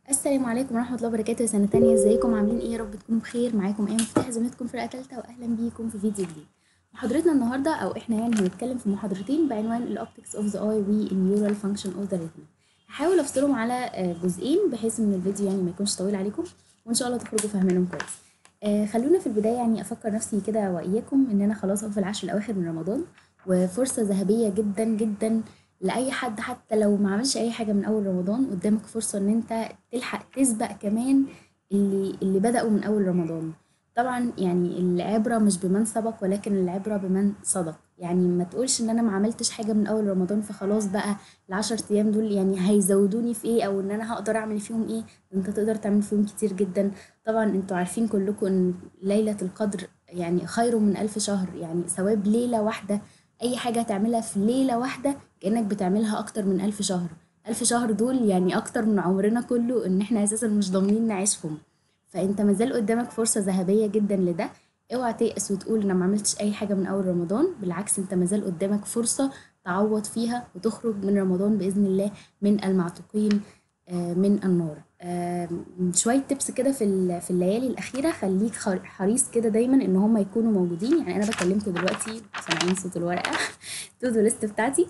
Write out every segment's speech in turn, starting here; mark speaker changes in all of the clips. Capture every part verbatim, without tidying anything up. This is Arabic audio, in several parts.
Speaker 1: السلام عليكم ورحمة الله وبركاته. سنة تانية، ازيكم؟ عاملين ايه؟ يا رب تكونوا بخير. معاكم ايه مفتاح زميلتكم فرقة تالتة، واهلا بيكم في فيديو جديد. محاضرتنا النهاردة، او احنا يعني هنتكلم في محاضرتين بعنوان الاوبتكس اوف ذا اي والنيورال فانكشن اوف ذا ريتنا. هحاول افصلهم على آه، جزئين بحيث ان الفيديو يعني ما يكونش طويل عليكم، وان شاء الله تخرجوا فاهمينهم كويس. آه خلونا في البداية يعني افكر نفسي كده واياكم اننا خلاص اهو في العشر الاواخر من رمضان، وفرصة ذهبية جدا جدا لأي حد. حتى لو ما عملش أي حاجة من أول رمضان، قدامك فرصة إن أنت تلحق تسبق كمان اللي اللي بدأوا من أول رمضان. طبعا يعني العبرة مش بمن سبق، ولكن العبرة بمن صدق. يعني ما تقولش إن أنا ما عملتش حاجة من أول رمضان فخلاص بقى العشر أيام دول يعني هيزودوني في إيه، أو إن أنا هقدر أعمل فيهم إيه. أنت تقدر تعمل فيهم كتير جدا. طبعا أنتوا عارفين كلكم إن ليلة القدر يعني خير من ألف شهر. يعني ثواب ليلة واحدة، أي حاجة هتعملها في ليلة واحدة كأنك بتعملها أكتر من ألف شهر. ألف شهر دول يعني أكتر من عمرنا كله، إن إحنا أساسا مش ضامنين نعيشهم. فأنت مازال قدامك فرصة ذهبية جدا لده. اوعى تيأس وتقول أنا ما عملتش أي حاجة من أول رمضان. بالعكس، أنت مازال قدامك فرصة تعوض فيها وتخرج من رمضان بإذن الله من المعتوقين آه، من النار. آه، شوية تبس كده في ال- في الليالي الأخيرة. خليك خر- حريص كده دايما إن هم يكونوا موجودين. يعني أنا بكلمكم دلوقتي سامعين صوت الورقة تو دو ليست بتاعتي.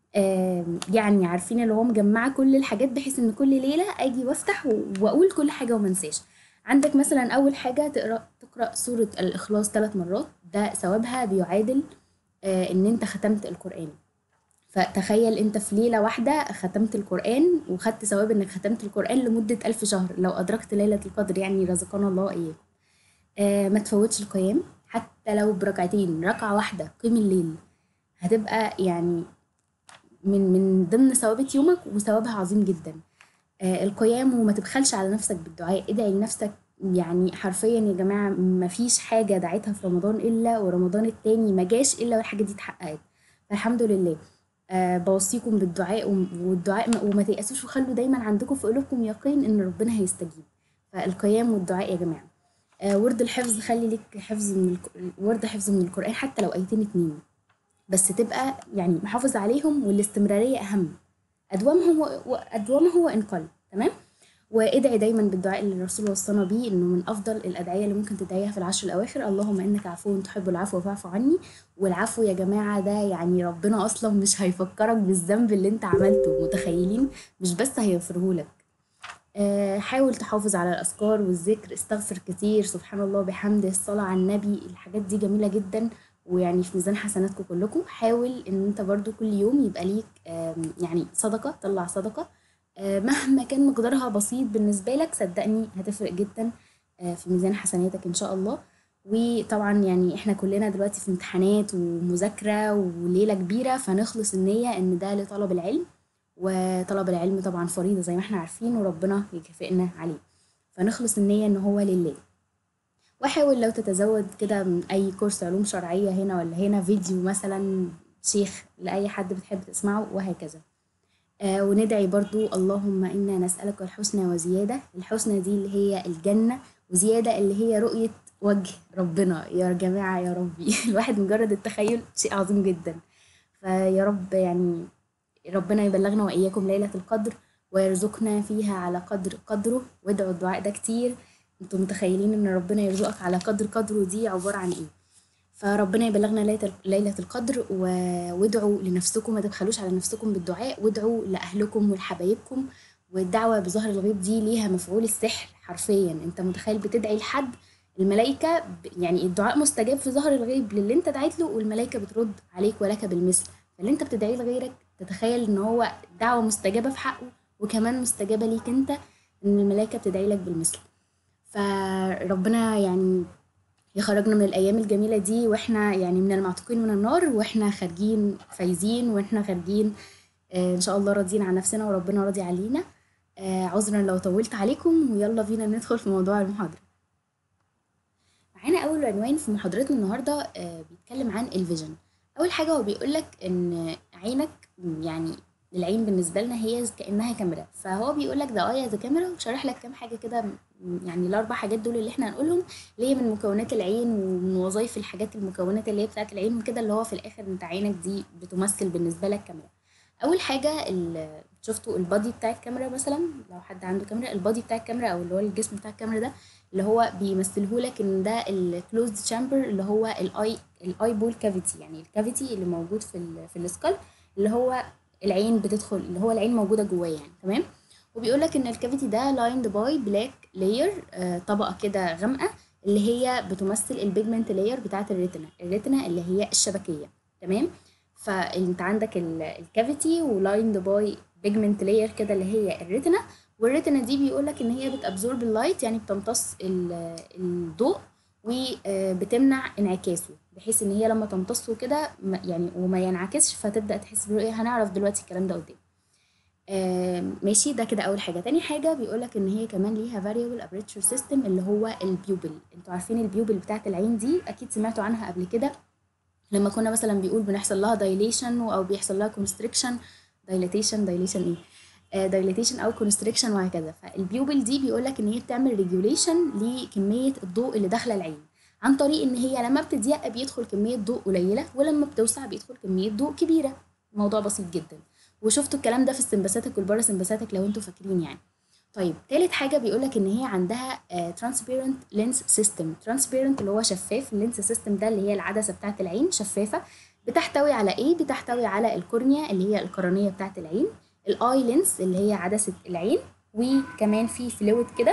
Speaker 1: آم، يعني عارفين اللي هو مجمعة كل الحاجات بحيث ان كل ليلة اجي وافتح و- واقول كل حاجة وما انساش. عندك مثلا اول حاجة تقرأ تقرأ سورة الاخلاص ثلاث مرات. ده ثوابها بيعادل آه، ان انت ختمت القرآن. فتخيل انت في ليلة واحدة ختمت القرآن، وخدت ثواب انك ختمت القرآن لمدة ألف شهر لو أدركت ليلة القدر، يعني رزقنا الله إياكم. آه ما تفوتش القيام حتى لو بركعتين، ركعة واحدة قيم الليل. هتبقى يعني من من ضمن ثوابت يومك، وثوابها عظيم جدا. آه القيام، وما تبخلش على نفسك بالدعاء. ادعي لنفسك. يعني حرفيا يا جماعة، ما فيش حاجة دعيتها في رمضان إلا ورمضان التاني ما جاش إلا والحاجة دي اتحققت. فالحمد لله. آه بوصيكم بالدعاء، وم- والدعاء ما- وما تيأسوش، وخلوا دايما عندكم في قلوبكم يقين إن ربنا هيستجيب. فالقيام والدعاء يا جماعة. آه ورد الحفظ، خلي لك حفظ من الك... ورد حفظ من القرآن حتى لو آيتين اتنين، بس تبقى يعني محافظ عليهم، والاستمرارية أهم. أدومهم و- وأدومه وإن قل. تمام. وادعي دايما بالدعاء اللي الرسول وصانا بيه، انه من افضل الادعيه اللي ممكن تدعيها في العشر الاواخر: اللهم انك عفو تحب العفو فاعف عني. والعفو يا جماعه ده يعني ربنا اصلا مش هيفكرك بالذنب اللي انت عملته، متخيلين؟ مش بس هيغفرهولك. آه، حاول تحافظ على الأذكار والذكر. استغفر كتير، سبحان الله بحمده، الصلاة على النبي، الحاجات دي جميلة جدا، ويعني في ميزان حسناتكم كلكم. حاول ان انت برضو كل يوم يبقى ليك آم، يعني صدقة، طلع صدقة. آه، مهما كان مقدارها بسيط بالنسبة لك، صدقني هتفرق جدا آه، في ميزان حسناتك ان شاء الله. وطبعا يعني احنا كلنا دلوقتي في امتحانات ومذاكرة وليلة كبيرة، فنخلص النية ان ده لطلب العلم. وطلب العلم طبعا فريضة زي ما احنا عارفين، وربنا يكافئنا عليه. فنخلص النية ان هو لله. وحاول لو تتزود كده من اي كورس علوم شرعية هنا ولا هنا، فيديو مثلا شيخ لأي حد بتحب تسمعه، وهكذا. آه وندعي برضو: اللهم إنا نسألك الحسنى وزيادة. الحسنى دي اللي هي الجنة، وزيادة اللي هي رؤية وجه ربنا. يا جماعة يا ربي الواحد مجرد التخيل شيء عظيم جدا. فيا رب يعني ربنا يبلغنا وإياكم ليلة القدر، ويرزقنا فيها على قدر قدره. وادعوا الدعاء ده كتير. انتوا متخيلين ان ربنا يرزقك على قدر قدره دي عبارة عن ايه؟ فربنا يبلغنا ليلة ليلة القدر. و- وادعوا لنفسكم، ما تبخلوش على نفسكم بالدعاء. وادعوا لأهلكم ولحبايبكم. والدعوة بظهر الغيب دي ليها مفعول السحر حرفيا. انت متخيل بتدعي لحد، الملائكة ب- يعني الدعاء مستجاب في ظهر الغيب للي انت دعيت له، والملائكة بترد عليك ولك بالمثل. فاللي انت بتدعيه لغيرك، تتخيل ان هو دعوة مستجابة في حقه، وكمان مستجابة ليك انت، ان الملائكة بتدعي لك بالمثل. فربنا يعني يخرجنا من الأيام الجميلة دي، واحنا يعني من المعتقين من النار، واحنا خارجين فايزين، واحنا خارجين آه، ان شاء الله راضيين عن نفسنا وربنا راضي علينا. آه، عذرا لو طولت عليكم، ويلا بينا ندخل في موضوع المحاضرة. معانا أول عنوان في محاضرتنا النهاردة آه، بيتكلم عن الفيجن. أول حاجة هو بيقولك إن عينك يعني العين بالنسبة لنا هي كأنها كاميرا. فهو بيقولك ده آية ذا كاميرا، وشارح لك كام حاجة كده م- يعني الأربع حاجات دول اللي احنا هنقولهم، اللي هي من مكونات العين ومن وظائف الحاجات المكونات اللي هي بتاعت العين وكده، اللي هو في الآخر انت عينك دي بتمثل بالنسبة لك كاميرا. أول حاجة شفتوا البادي بتاع الكاميرا مثلا، لو حد عنده كاميرا، البادي بتاع الكاميرا او اللي هو الجسم بتاع الكاميرا ده اللي هو بيمثلهولك ان ده الكلوزد تشامبر اللي هو الاي الاي بول كافيتي، يعني الكافيتي اللي موجود في ال في السكال، اللي هو العين بتدخل، اللي هو العين موجوده جواه يعني. تمام. وبيقول لك ان الكافيتي ده لايند باي بلاك لاير، طبقه كده غامقه، اللي هي بتمثل البيجمنت لاير بتاعه الريتنا، الريتنا اللي هي الشبكيه. تمام. فانت عندك الكافيتي ولايند باي بيجمنت لاير كده اللي هي الريتنا، والريتنا دي بيقول لك ان هي بتابزورب اللايت، يعني بتمتص ال- الضوء وبتمنع انعكاسه، بحيث ان هي لما تمتصه كده ما- يعني وما ينعكسش فتبدا تحس بالرؤيه. هنعرف دلوقتي الكلام ده قدام. آم، ماشي. ده كده اول حاجه. تاني حاجه بيقولك ان هي كمان ليها variable aperture system اللي هو البيوبل. انتوا عارفين البيوبل بتاعت العين دي، اكيد سمعتوا عنها قبل كده لما كنا مثلا بيقول بنحصل لها dilation او بيحصل لها constriction. dilatation dilation ايه آه dilatation او constriction وهكذا. فالبيوبل دي بيقولك ان هي بتعمل regulation لكميه الضوء اللي داخله العين، عن طريق ان هي لما بتضيق بيدخل كميه ضوء قليله، ولما بتوسع بيدخل كميه ضوء كبيره. الموضوع بسيط جدا، وشفتوا الكلام ده في السمباثيك والباراسمباثيك لو انتوا فاكرين يعني. طيب تالت حاجة بيقولك إن هي عندها آه transparent lens system. transparent اللي هو شفاف، اللينس system ده اللي هي العدسة بتاعة العين شفافة. بتحتوي على إيه؟ بتحتوي على الكورنيا اللي هي القرنية بتاعة العين، الآي لينس اللي هي عدسة العين، وكمان في فلويد كده.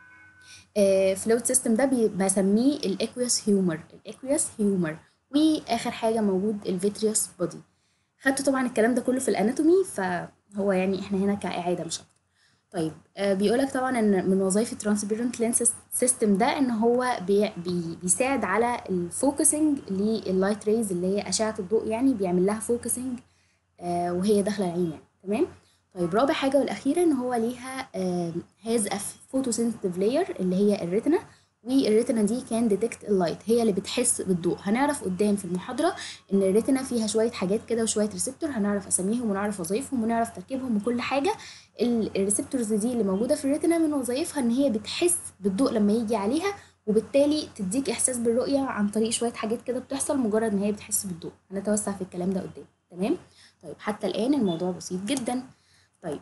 Speaker 1: فلويد سيستم ده بي- بسميه الاكويوس هيومر، الاكويوس هيومر. واخر حاجه موجود الفيتريوس بودي. خدتوا طبعا الكلام ده كله في الاناتومي، فهو يعني احنا هنا كاعاده مش اكتر. طيب آه بيقولك طبعا ان من وظائف الترانسبيرنت لينس سيستم ده ان هو بي بي بيساعد على الفوكسنج لللايت ريز اللي هي اشعه الضوء، يعني بيعمل لها فوكسنج آه وهي داخله العين يعني. تمام. طيب رابع حاجه والاخيره ان هو ليها هاز ا فوتوسنسيتيف لاير اللي هي الريتنا، والريتنا دي كان ديتكت اللايت، هي اللي بتحس بالضوء. هنعرف قدام في المحاضره ان الريتنا فيها شويه حاجات كده وشويه ريسبتور، هنعرف اساميهم ونعرف وظايفهم ونعرف تركيبهم وكل حاجه. الريسبتورز دي اللي موجوده في الريتنا من وظايفها ان هي بتحس بالضوء لما يجي عليها، وبالتالي تديك احساس بالرؤيه عن طريق شويه حاجات كده بتحصل مجرد ان هي بتحس بالضوء. هنتوسع في الكلام ده قدام. تمام. طيب حتى الآن الموضوع بسيط جدا. طيب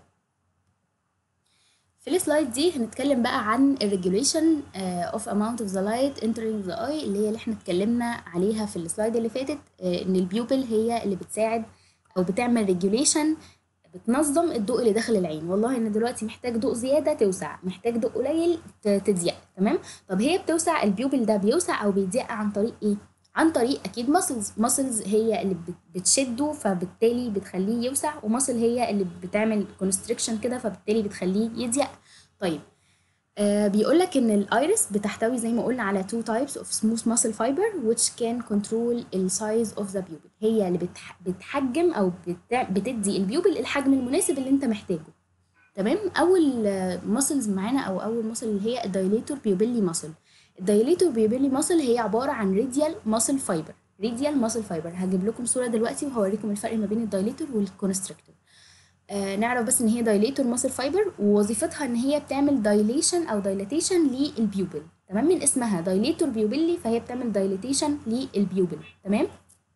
Speaker 1: في السلايد دي هنتكلم بقى عن الريجوليشن اوف amount of the light entering the eye، اللي هي اللي احنا اتكلمنا عليها في السلايد اللي فاتت. آه ان البيوبل هي اللي بتساعد او بتعمل ريجوليشن، بتنظم الضوء اللي داخل العين. والله ان دلوقتي محتاج ضوء زياده توسع، محتاج ضوء قليل ت- تضيق. تمام. طب هي بتوسع، البيوبل ده بيوسع او بيضيق عن طريق ايه؟ عن طريق اكيد ماسلز. ماسلز هي اللي بت- بتشده فبالتالي بتخليه يوسع، وماسل هي اللي بتعمل كونستريكشن كده فبالتالي بتخليه يضيق. طيب آه بيقولك ان الايرس بتحتوي زي ما قلنا على two types of smooth muscle fiber which can control the size of the pupil. هي اللي بتح بتحجم او بتع بتدي البيوبل الحجم المناسب اللي انت محتاجه. تمام. اول ماسلز معانا او اول ماسل اللي هي الدايليتور بيوبيلي ماسل. الدايليتور بيوبيلي ماسل هي عباره عن راديال ماسل فايبر. راديال ماسل فايبر هجيب لكم صوره دلوقتي وهوريكم الفرق ما بين الدايليتور والكونستريكتور. آه نعرف بس ان هي دايليتور ماسل فايبر، ووظيفتها ان هي بتعمل دايليشن او دايليتيشن للبيوبل. تمام. من اسمها دايليتور بيوبيلي فهي بتعمل دايليتيشن للبيوبل. تمام.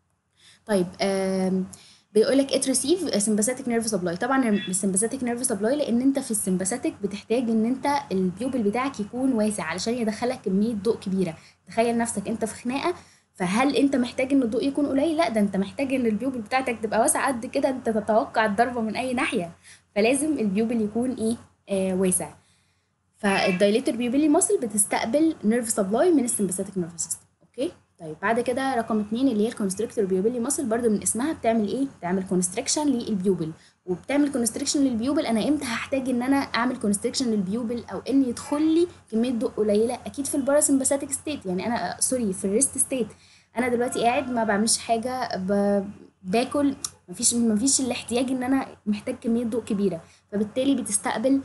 Speaker 1: طيب آم، بيقول لك ات ريسيف سمباثيك نيرف سبلاي. طبعا السمباثيك نيرف سبلاي لان انت في السمباثيك بتحتاج ان انت البيوبل بتاعك يكون واسع علشان يدخلك كميه ضوء كبيره. تخيل نفسك انت في خناقه، فهل انت محتاج ان الضوء يكون قليل؟ لا، ده انت محتاج ان البيوبل بتاعتك تبقى واسعه قد كده، انت تتوقع الضربه من اي ناحيه، فلازم البيوبل يكون ايه آه واسع. فالدايليتور بيوبيلي ماسل بتستقبل نيرف سبلاي من السمباثيك نيرف سيستم. اوكي. طيب بعد كده رقم اتنين اللي هي الكونستريكتور بيوبيلي ماسل، برضو من اسمها بتعمل ايه؟ بتعمل كونستريكشن للبيوبل. وبتعمل كونستريكشن للبيوبل، انا امتى هحتاج ان انا اعمل كونستريكشن للبيوبل او ان يدخل لي كميه ضوء قليله؟ اكيد في الباراسمباثيك ستيت، يعني انا سوري في الريست ستيت. انا دلوقتي قاعد ما بعملش حاجه، ب... باكل، مفيش مفيش الاحتياج ان انا محتاج كميه ضوء كبيره، فبالتالي بتستقبل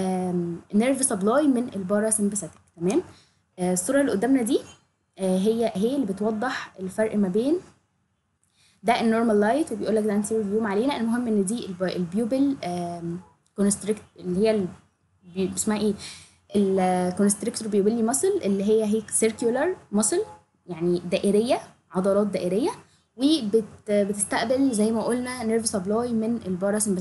Speaker 1: نيرف سبلاي من الباراسمباثيك. تمام. آه، الصوره اللي قدامنا دي آه، هي هي اللي بتوضح الفرق ما بين ده النورمال لايت، وبيقول لك ده انتيريور فيو علينا. المهم ان دي الب- البيوبل كونستريكت اللي هي ال- بي- اسمها ايه، الكونستريكتور بيوبيلي ماسل، اللي هي هيك سيركيولار ماسل، يعني دائريه، عضلات دائريه، وبتستقبل زي ما قلنا نيرف سبلاي من الباراسمباثيك.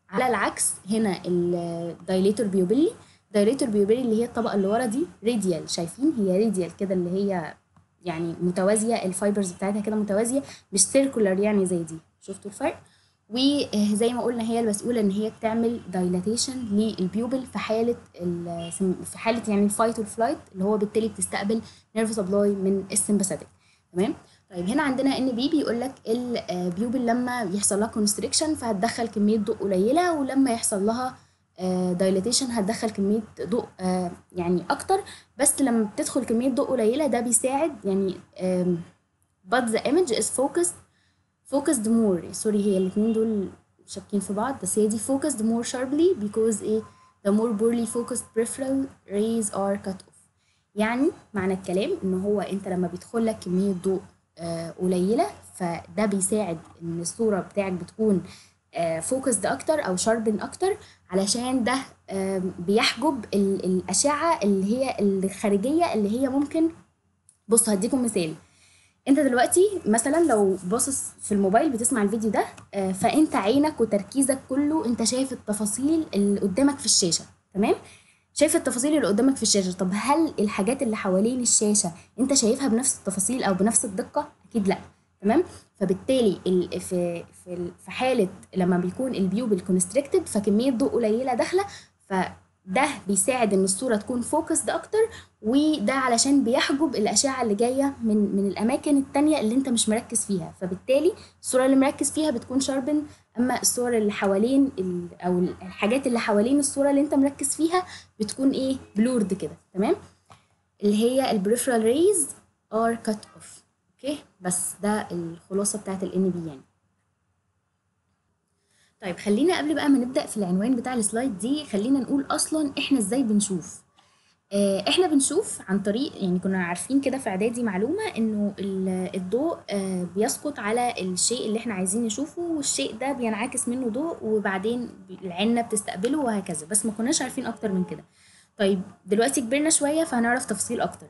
Speaker 1: على العكس هنا الدايليتور بيوبيلي، دايليتور بيوبيلي اللي هي الطبقه اللي ورا دي راديال، شايفين هي راديال كده اللي هي يعني متوازيه، الفايبرز بتاعتها كده متوازيه مش سيركولار يعني زي دي. شفتوا الفرق؟ وزي ما قلنا هي المسؤوله ان هي بتعمل دايلاتيشن للبيوبل في حاله في حاله يعني الفايت والفلايت، اللي هو بالتالي بتستقبل نيرف سبلاي من السمباثيك. تمام. طيب هنا عندنا ان بي بيقول لك البيوبل لما يحصل لها كونستريكشن فهتدخل كميه ضوء قليله، ولما يحصل لها دايلاتيشن هتدخل كميه ضوء آه يعني اكتر، بس لما بتدخل كميه ضوء قليله ده بيساعد يعني آم، but the image is focused focused more. سوري هي الاثنين دول شابكين في بعض، بس هي دي focused more sharply because ايه the more poorly focused peripheral rays are cut off. يعني معنى الكلام ان هو انت لما بيدخل لك كميه ضوء آه قليله فده بيساعد ان الصوره بتاعك بتكون فوكسد اكتر او شاربن اكتر، علشان ده آه بيحجب ال- الاشعه اللي هي الخارجيه اللي هي ممكن. بص هديكم مثال. انت دلوقتي مثلا لو باصص في الموبايل بتسمع الفيديو ده آه، فانت عينك وتركيزك كله انت شايف التفاصيل اللي قدامك في الشاشة. تمام. شايف التفاصيل اللي قدامك في الشاشة، طب هل الحاجات اللي حوالين الشاشة انت شايفها بنفس التفاصيل او بنفس الدقة؟ اكيد لا. تمام. فبالتالي ال- في في ال- في حالة لما بيكون البيوبل كونستريكتد فكمية ضوء قليلة داخلة، فده بيساعد ان الصورة تكون فوكسد اكتر، وده علشان بيحجب الأشعة اللي جاية من من الأماكن التانية اللي أنت مش مركز فيها، فبالتالي الصورة اللي مركز فيها بتكون شاربن، أما الصور اللي حوالين ال أو الحاجات اللي حوالين الصورة اللي أنت مركز فيها بتكون إيه بلورد كده. تمام. اللي هي البريفرال ريز ار كات اوف. اوكي، بس ده الخلاصة بتاعت ال إن بي يعني. طيب خلينا قبل بقى ما نبدأ في العنوان بتاع السلايد دي خلينا نقول أصلا إحنا إزاي بنشوف. آه، احنا بنشوف عن طريق يعني كنا عارفين كده في اعدادي معلومة انه ال- الضوء آه، بيسقط على الشيء اللي احنا عايزين نشوفه، والشيء ده بينعكس منه ضوء وبعدين العيننا بتستقبله وهكذا، بس ما كناش عارفين اكتر من كده. طيب دلوقتي كبرنا شوية فهنعرف تفاصيل اكتر.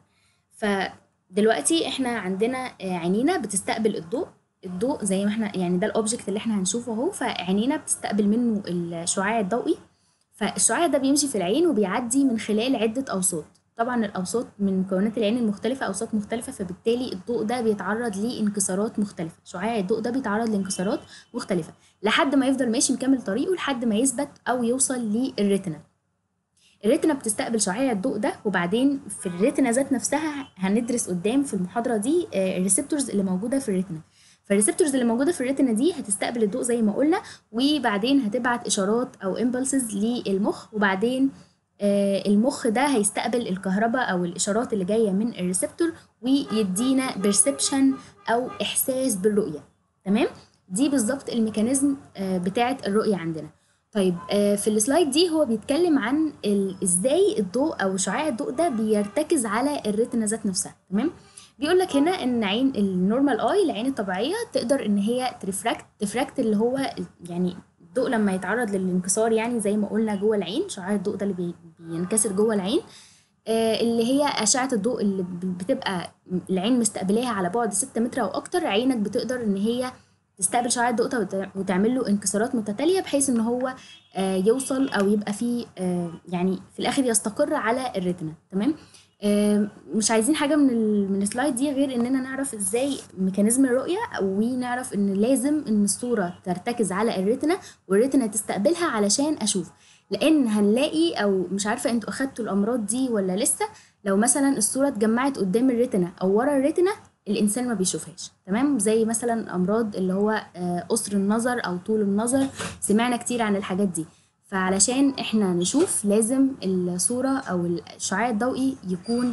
Speaker 1: فدلوقتي احنا عندنا آه، عينينا بتستقبل الضوء. الضوء زي ما احنا يعني ده الاوبجكت اللي احنا هنشوفه اهو، فعينينا بتستقبل منه الشعاع الضوئي. فالشعاع ده بيمشي في العين وبيعدي من خلال عدة أوساط. طبعا الأوساط من مكونات العين المختلفة أوساط مختلفة، فبالتالي الضوء ده بيتعرض لانكسارات مختلفة، شعاع الضوء ده بيتعرض لانكسارات مختلفة لحد ما يفضل ماشي مكمل طريقه لحد ما يثبت أو يوصل للريتنا. الريتنا بتستقبل شعاع الضوء ده، وبعدين في الريتنا ذات نفسها هندرس قدام في المحاضرة دي آه، الريسبتورز اللي موجودة في الريتنا. فالريسبتورز اللي موجودة في الريتنا دي هتستقبل الضوء زي ما قلنا، وبعدين هتبعت إشارات أو impulses للمخ، وبعدين آه، المخ ده هيستقبل الكهرباء أو الإشارات اللي جاية من الريسبتور ويدينا perception أو إحساس بالرؤية. تمام. دي بالظبط الميكانيزم آه، بتاعة الرؤية عندنا. طيب آه، في السلايد دي هو بيتكلم عن ال- ازاي الضوء او شعاع الضوء ده بيرتكز على الريتنا ذات نفسها. تمام. بيقول لك هنا ان عين النورمال اي العين الطبيعيه تقدر ان هي ترفراكت تفراكت اللي هو ال- يعني الضوء لما يتعرض للانكسار، يعني زي ما قلنا جوه العين شعاع الضوء ده اللي بي- بينكسر جوه العين، آه، اللي هي أشعة الضوء اللي ب- بتبقى العين مستقبلاها على بعد ستة متر أو أكتر، عينك بتقدر إن هي تستقبل شعاع الضوء ده وت- وتعمل له انكسارات متتالية بحيث إن هو آه، يوصل أو يبقى فيه آه، يعني في الآخر يستقر على الريتنا. تمام. آه، مش عايزين حاجة من ال من السلايد دي غير إننا نعرف إزاي ميكانيزم الرؤية، ونعرف إن لازم إن الصورة ترتكز على الريتنا والريتنا تستقبلها علشان أشوف. لان هنلاقي او مش عارفه انتوا اخدتوا الامراض دي ولا لسه، لو مثلا الصوره اتجمعت قدام الريتنا او ورا الريتنا الانسان ما بيشوفهاش. تمام. زي مثلا امراض اللي هو آه، قصر النظر او طول النظر، سمعنا كتير عن الحاجات دي. فعلشان احنا نشوف لازم الصوره او الشعاع الضوئي يكون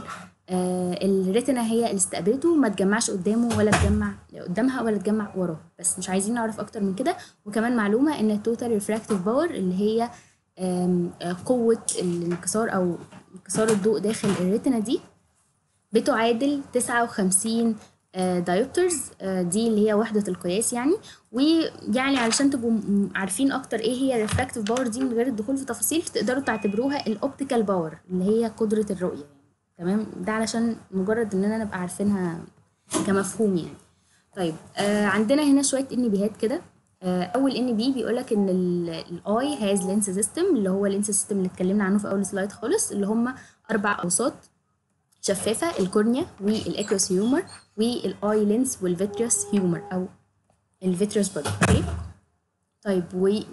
Speaker 1: آه الريتنا هي اللي استقبلته، ما تجمعش قدامه ولا تجمع قدامها ولا تجمع وراه. بس مش عايزين نعرف اكتر من كده. وكمان معلومه ان التوتال ريفراكتيف باور اللي هي آم، آه، قوة الانكسار أو انكسار الضوء داخل الريتنا دي بتعادل تسعة وخمسين دايوبترز، دي اللي هي وحدة القياس يعني. ويعني علشان تبقوا م- عارفين أكتر إيه هي الريفراكتيف باور دي من غير الدخول في تفاصيل، تقدروا تعتبروها الأوبتيكال باور اللي هي قدرة الرؤية يعني. تمام. ده علشان مجرد إننا نبقى عارفينها كمفهوم يعني. طيب آه عندنا هنا شوية انبيهات كده. اول ان بي بيقول لك ان الاي هاز لينس سيستم، اللي هو اللينس سيستم اللي اتكلمنا عنه في اول سلايد خالص، اللي هم اربع اوساط شفافه: الكورنيا والاكوس هيومر والاي لينس والفيتريوس هيومر او الفيتريوس بودي. اوكي طيب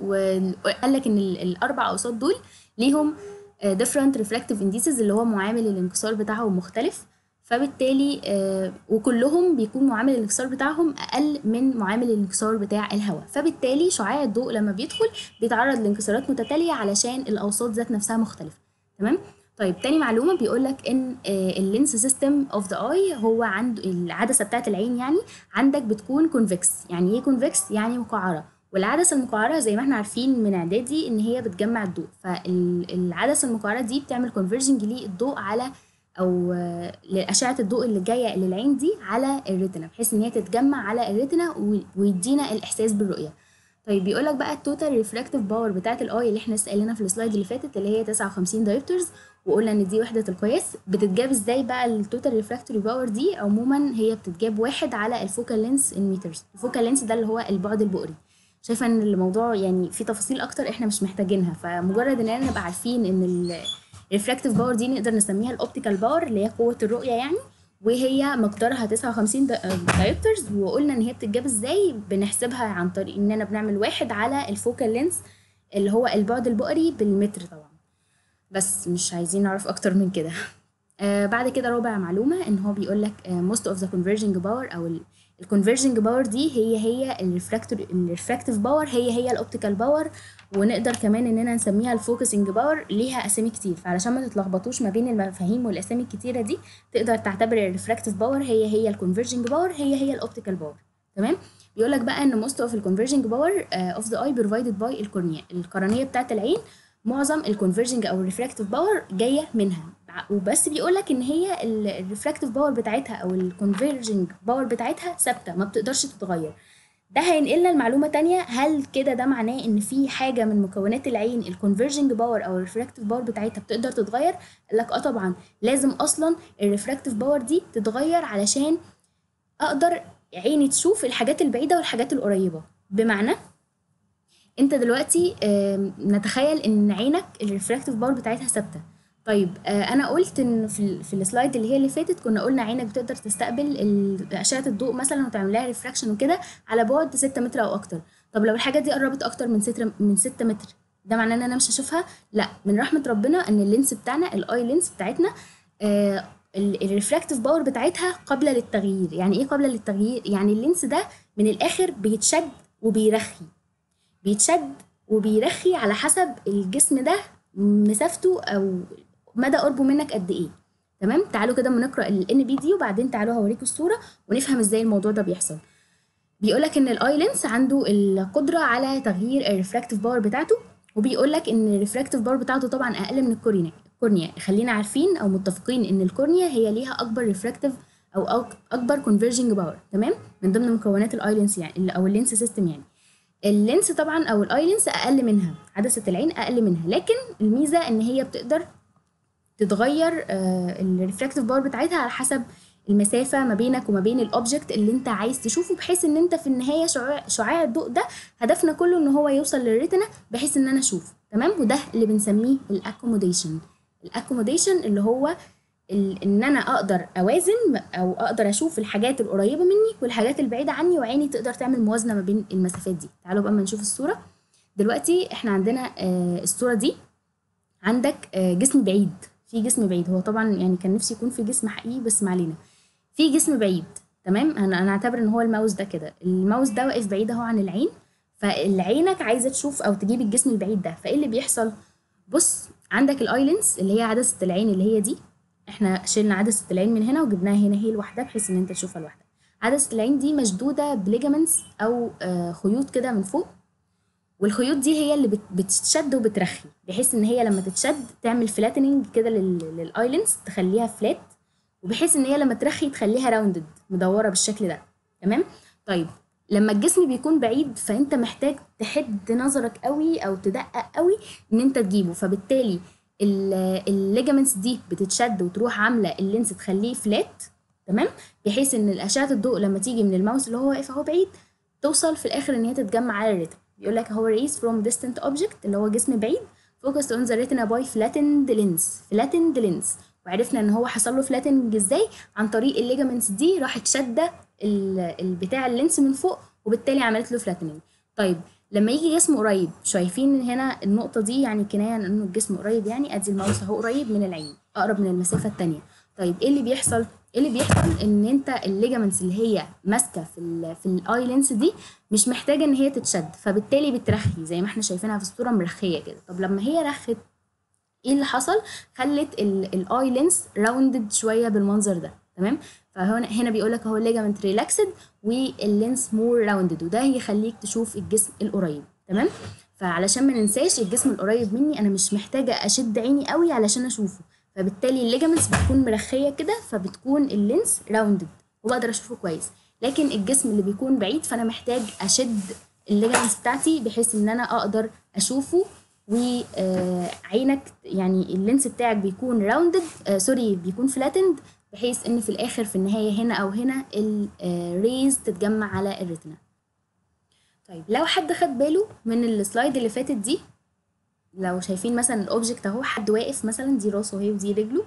Speaker 1: وقال لك ان الاربع اوساط دول ليهم different refractive indices اللي هو معامل الانكسار بتاعهم مختلف، فبالتالي آه وكلهم بيكون معامل الانكسار بتاعهم اقل من معامل الانكسار بتاع الهواء، فبالتالي شعاع الضوء لما بيدخل بيتعرض لانكسارات متتاليه علشان الاوساط ذات نفسها مختلفه. تمام. طيب تاني معلومه بيقول لك ان آه اللينس سيستم اوف ذا اي هو عنده العدسه بتاعه العين، يعني عندك بتكون كونفكس. يعني ايه كونفكس؟ يعني مقعره، والعدسه المقعره زي ما احنا عارفين من اعدادي ان هي بتجمع الضوء، فالعدسه المقعره دي بتعمل كونفرجنج للضوء على او لاشعه الضوء اللي جايه للعين دي على الريتنا، بحيث ان هي تتجمع على الريتنا ويدينا الاحساس بالرؤيه. طيب بيقول لك بقى التوتال ريفراكتيف باور بتاعه الاي اللي احنا لسه قايلينها في السلايد اللي فاتت اللي هي تسعة وخمسين دايوبترز، وقلنا ان دي وحده القياس. بتتجاب ازاي بقى التوتال ريفراكتوري باور دي؟ عموما هي بتتجاب واحد على الفوكال لينس ان مترز. الفوكال لينس ده اللي هو البعد البؤري. شايفه ان الموضوع يعني فيه تفاصيل اكتر احنا مش محتاجينها، فمجرد اننا نبقى عارفين ان الريفراكتيف باور دي نقدر نسميها الاوبتيكال باور اللي هي قوه الرؤيه يعني، وهي مقدارها تسعة وخمسين دايوبترز. وقلنا ان هي بتتجاب ازاي؟ بنحسبها عن طريق اننا بنعمل واحد على الفوكال لينس اللي هو البعد البؤري بالمتر طبعا، بس مش عايزين نعرف اكتر من كده. آه بعد كده رابع معلومه ان هو بيقول لك آه most of the converging power او الكونفرجنج باور دي هي هي الريفراكتور الريفراكتيف باور هي هي الاوبتيكال باور، ونقدر كمان اننا نسميها الفوكسنج باور. ليها اسامي كتير، فعلشان ما تتلخبطوش ما بين المفاهيم والاسامي الكتيره دي تقدر تعتبر الريفراكتيف باور هي هي الكونفرجنج باور هي هي الاوبتيكال باور. تمام. بيقول لك بقى ان most of الكونفرجنج باور اوف ذا اي provided باي الكورنيا، القرنيه بتاعه العين معظم الكونفرجنج او الريفراكتيف باور جايه منها. وبس بيقول لك ان هي الريفراكتيف باور بتاعتها او الكونفرجنج باور بتاعتها ثابته ما بتقدرش تتغير. ده هينقلنا لمعلومه تانية. هل كده ده معناه ان في حاجه من مكونات العين الكونفرجنج باور او الريفراكتيف باور بتاعتها بتقدر تتغير؟ قال لك اه طبعا، لازم اصلا الريفراكتيف باور دي تتغير علشان اقدر عيني تشوف الحاجات البعيده والحاجات القريبه. بمعنى انت دلوقتي نتخيل ان عينك الريفراكتيف باور بتاعتها ثابته. طيب انا قلت ان في في السلايد اللي هي اللي فاتت كنا قلنا عينك بتقدر تستقبل اشعه الضوء مثلا وتعمل لها ريفراكشن وكده على بعد ستة متر او اكتر. طب لو الحاجه دي قربت اكتر من ستة من ستة متر، ده معناه ان انا مش هشوفها؟ لا، من رحمه ربنا ان اللينس بتاعنا الاي لينس بتاعتنا آه الريفراكتيف باور بتاعتها قابله للتغيير. يعني ايه قابله للتغيير؟ يعني اللينس ده من الاخر بيتشد وبيرخي، بيتشد وبيرخي على حسب الجسم ده مسافته او مدى قربه منك قد ايه. تمام. تعالوا كده ما نقرا الان بي دي وبعدين تعالوا هوريكم الصوره ونفهم ازاي الموضوع ده بيحصل. بيقولك ان الاي لينس عنده القدره على تغيير الريفراكتيف باور بتاعته، وبيقولك ان الريفراكتيف باور بتاعته طبعا اقل من الكورنيا. الكورنيا خلينا عارفين او متفقين ان الكورنيا هي ليها اكبر ريفراكتيف او اكبر كونفرجنج باور. تمام. من ضمن مكونات الاي لينس يعني او اللينس سيستم. يعني اللينس طبعا او الاي لينس اقل منها، عدسه العين اقل منها، لكن الميزه ان هي بتقدر تتغير الريفراكتيف باور بتاعتها على حسب المسافه ما بينك وما بين الاوبجكت اللي انت عايز تشوفه، بحيث ان انت في النهايه شعاع شعاع الضوء ده هدفنا كله ان هو يوصل للريتنا بحيث ان انا اشوفه. تمام. وده اللي بنسميه الاكوموديشن. الاكوموديشن اللي هو ان انا اقدر اوازن او اقدر اشوف الحاجات القريبه مني والحاجات البعيده عني، وعيني تقدر تعمل موازنه ما بين المسافات دي. تعالوا بقى ما نشوف الصوره. دلوقتي احنا عندنا الصوره دي، عندك جسم بعيد، في جسم بعيد. هو طبعا يعني كان نفسي يكون في جسم حقيقي بس ما علينا، في جسم بعيد. تمام. انا انا اعتبر ان هو الماوس ده كده، الماوس ده واقف بعيد اهو عن العين، فالعينك عايزه تشوف او تجيب الجسم البعيد ده. فايه اللي بيحصل؟ بص، عندك الاي لينس اللي هي عدسه العين اللي هي دي، احنا شلنا عدسه العين من هنا وجبناها هنا هي لوحدها بحيث ان انت تشوفها لوحدها. عدسه العين دي مشدوده بليجامنتس او آه خيوط كده من فوق، والخيوط دي هي اللي بتشد وبترخي بحيث ان هي لما تتشد تعمل فلاتننج كده للاي لينس، تخليها فلات، وبحيث ان هي لما ترخي تخليها راوندد مدوره بالشكل ده. تمام. طيب لما الجسم بيكون بعيد فانت محتاج تحد نظرك قوي او تدقق قوي ان انت تجيبه، فبالتالي الليجامنتس دي بتتشد وتروح عامله اللينس تخليه فلات. تمام. بحيث ان اشعه الضوء لما تيجي من الماوس اللي هو واقف اهو بعيد توصل في الاخر ان هي تتجمع على الريتنا. بيقول لك هو rays from distant object اللي هو جسم بعيد focused on the retina by flattened lens flattened lens وعرفنا ان هو حصل له flattening ازاي؟ عن طريق الليجامنتس دي راحت شاده البتاع اللينس من فوق وبالتالي عملت له flattening. طيب لما يجي جسم قريب، شايفين هنا النقطه دي يعني كنايه عن انه الجسم قريب، يعني ادي الماوس اهو قريب من العين اقرب من المسافه الثانيه. طيب ايه اللي بيحصل؟ ايه اللي بيحصل ان انت الليجامنتس اللي هي ماسكه في ال في الاي لينس دي مش محتاجه ان هي تتشد، فبالتالي بترخي زي ما احنا شايفينها في الصوره مرخيه كده. طب لما هي رخت ايه اللي حصل؟ خلت الاي لينس راوندد شويه بالمنظر ده. تمام؟ فهنا هنا بيقول لك اهو الليجامنت ريلاكسد واللينس مور راوندد، وده هيخليك تشوف الجسم القريب. تمام؟ فعلشان ما ننساش الجسم القريب مني انا مش محتاجه اشد عيني قوي علشان اشوفه، فبالتالي الليجامنتس بتكون مرخيه كده فبتكون اللينس راوندد وبقدر اشوفه كويس. لكن الجسم اللي بيكون بعيد فانا محتاج اشد الليجامنتس بتاعتي بحيث ان انا اقدر اشوفه، وعينك يعني اللينس بتاعك بيكون راوندد آه سوري بيكون فلاتند بحيث ان في الاخر في النهايه هنا او هنا الريز تتجمع على الريتنا. طيب لو حد خد باله من السلايد اللي فاتت دي، لو شايفين مثلا الاوبجكت اهو حد واقف مثلا دي راسه اهي ودي رجله،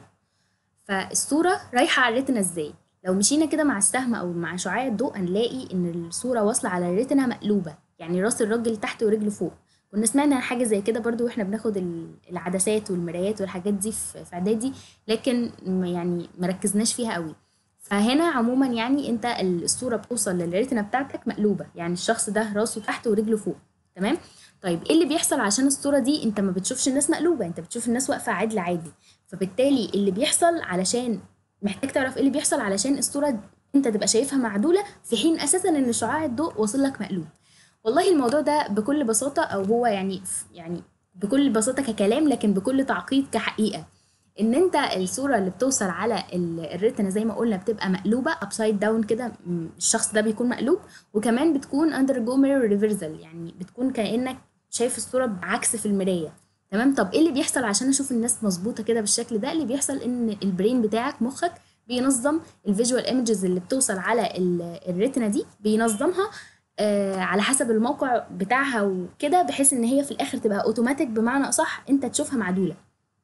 Speaker 1: فالصوره رايحه على الريتنا ازاي؟ لو مشينا كده مع السهم او مع شعاع الضوء هنلاقي ان الصوره واصله على الريتنا مقلوبه، يعني راس الراجل تحت ورجله فوق. كنا سمعنا عن حاجه زي كده برضو واحنا بناخد العدسات والمرايات والحاجات دي في اعدادي، لكن يعني مركزناش فيها قوي. فهنا عموما يعني انت الصوره بتوصل للريتنا بتاعتك مقلوبه، يعني الشخص ده راسه تحت ورجله فوق. تمام؟ طيب ايه اللي بيحصل عشان الصوره دي انت ما بتشوفش الناس مقلوبه، انت بتشوف الناس واقفه عدل عادي، فبالتالي اللي بيحصل علشان محتاج تعرف ايه اللي بيحصل علشان الصوره انت تبقى شايفها معدوله في حين اساسا ان شعاع الضوء واصل لك مقلوب. والله الموضوع ده بكل بساطه، او هو يعني يعني بكل بساطه ككلام لكن بكل تعقيد كحقيقه، ان انت الصوره اللي بتوصل على الريتنا زي ما قلنا بتبقى مقلوبه ابسايد داون كده، الشخص ده بيكون مقلوب، وكمان بتكون اندر جو ميرور ريفرسال، يعني بتكون كانك شايف الصوره بعكس في المرايه. تمام؟ طب ايه اللي بيحصل عشان اشوف الناس مظبوطه كده بالشكل ده؟ اللي بيحصل ان البرين بتاعك مخك بينظم الفيجوال ايمجز اللي بتوصل على الريتنا دي، بينظمها آه على حسب الموقع بتاعها وكده، بحيث ان هي في الاخر تبقى اوتوماتيك، بمعنى اصح انت تشوفها معدوله.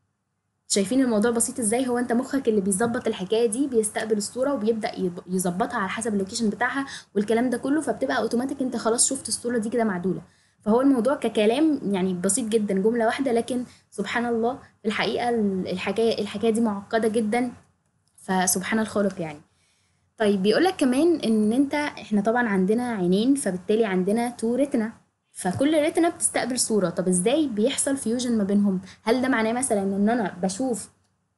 Speaker 1: شايفين الموضوع بسيط ازاي؟ هو انت مخك اللي بيظبط الحكايه دي، بيستقبل الصوره وبيبدا يظبطها على حسب اللوكيشن بتاعها والكلام ده كله، فبتبقى اوتوماتيك انت خلاص شفت الصوره دي كده معدوله. فهو الموضوع ككلام يعني بسيط جدا، جمله واحده، لكن سبحان الله في الحقيقه الحكايه الحكايه دي معقده جدا، فسبحان الخالق يعني. طيب بيقولك كمان ان انت احنا طبعا عندنا عينين، فبالتالي عندنا تو ريتنا، فكل ريتنا بتستقبل صورة. طب ازاي بيحصل فيوجن ما بينهم؟ هل ده معناه مثلا ان انا بشوف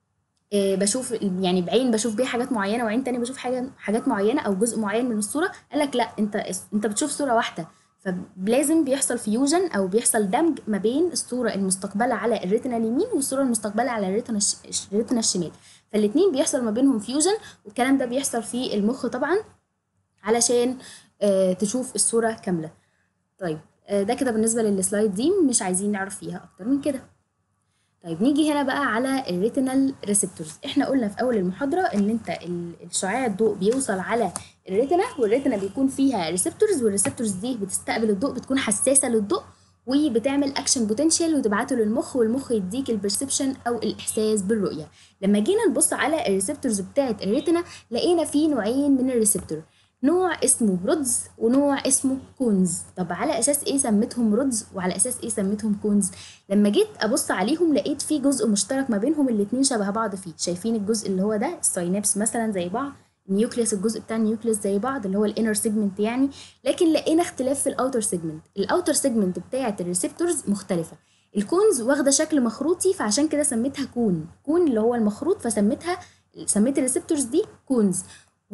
Speaker 1: إيه بشوف يعني بعين بشوف بيها حاجات معينة وعين تانية بشوف حاجة حاجات معينة او جزء معين من الصورة؟ قالك لا، انت انت بتشوف صورة واحدة، فلازم بيحصل فيوجن او بيحصل دمج ما بين الصورة المستقبلة على الريتنا اليمين والصورة المستقبلة على الريتنا الريتنا الشمال، فالاتنين بيحصل ما بينهم فيوجن، والكلام ده بيحصل في المخ طبعا علشان آه تشوف الصورة كاملة. طيب آه ده كده بالنسبة للسلايد دي، مش عايزين نعرف فيها اكتر من كده. طيب نيجي هنا بقى على الريتينال ريسبتورز. احنا قلنا في اول المحاضرة ان انت الشعاع الضوء بيوصل على الريتنا، والريتنا بيكون فيها ريسبتورز، والريسبتورز دي بتستقبل الضوء، بتكون حساسة للضوء وبتعمل اكشن بوتنشال وتبعته للمخ، والمخ يديك البرسبشن او الاحساس بالرؤية. لما جينا نبص على الريسبتورز بتاعه الريتنا لقينا في نوعين من الريسبتور، نوع اسمه رودز ونوع اسمه كونز. طب على اساس ايه سميتهم رودز وعلى اساس ايه سميتهم كونز؟ لما جيت ابص عليهم لقيت في جزء مشترك ما بينهم، الاتنين شبه بعض فيه. شايفين الجزء اللي هو ده الساينابس مثلا زي بعض، النيوكليس الجزء بتاع النيوكليس زي بعض اللي هو الانر سيجمنت يعني، لكن لقينا اختلاف في الاوتر سيجمنت. الاوتر سيجمنت بتاعه الريسبتورز مختلفه. الكونز واخده شكل مخروطي فعشان كده سميتها كون، كون اللي هو المخروط، فسميتها سميت الريسبتورز دي كونز.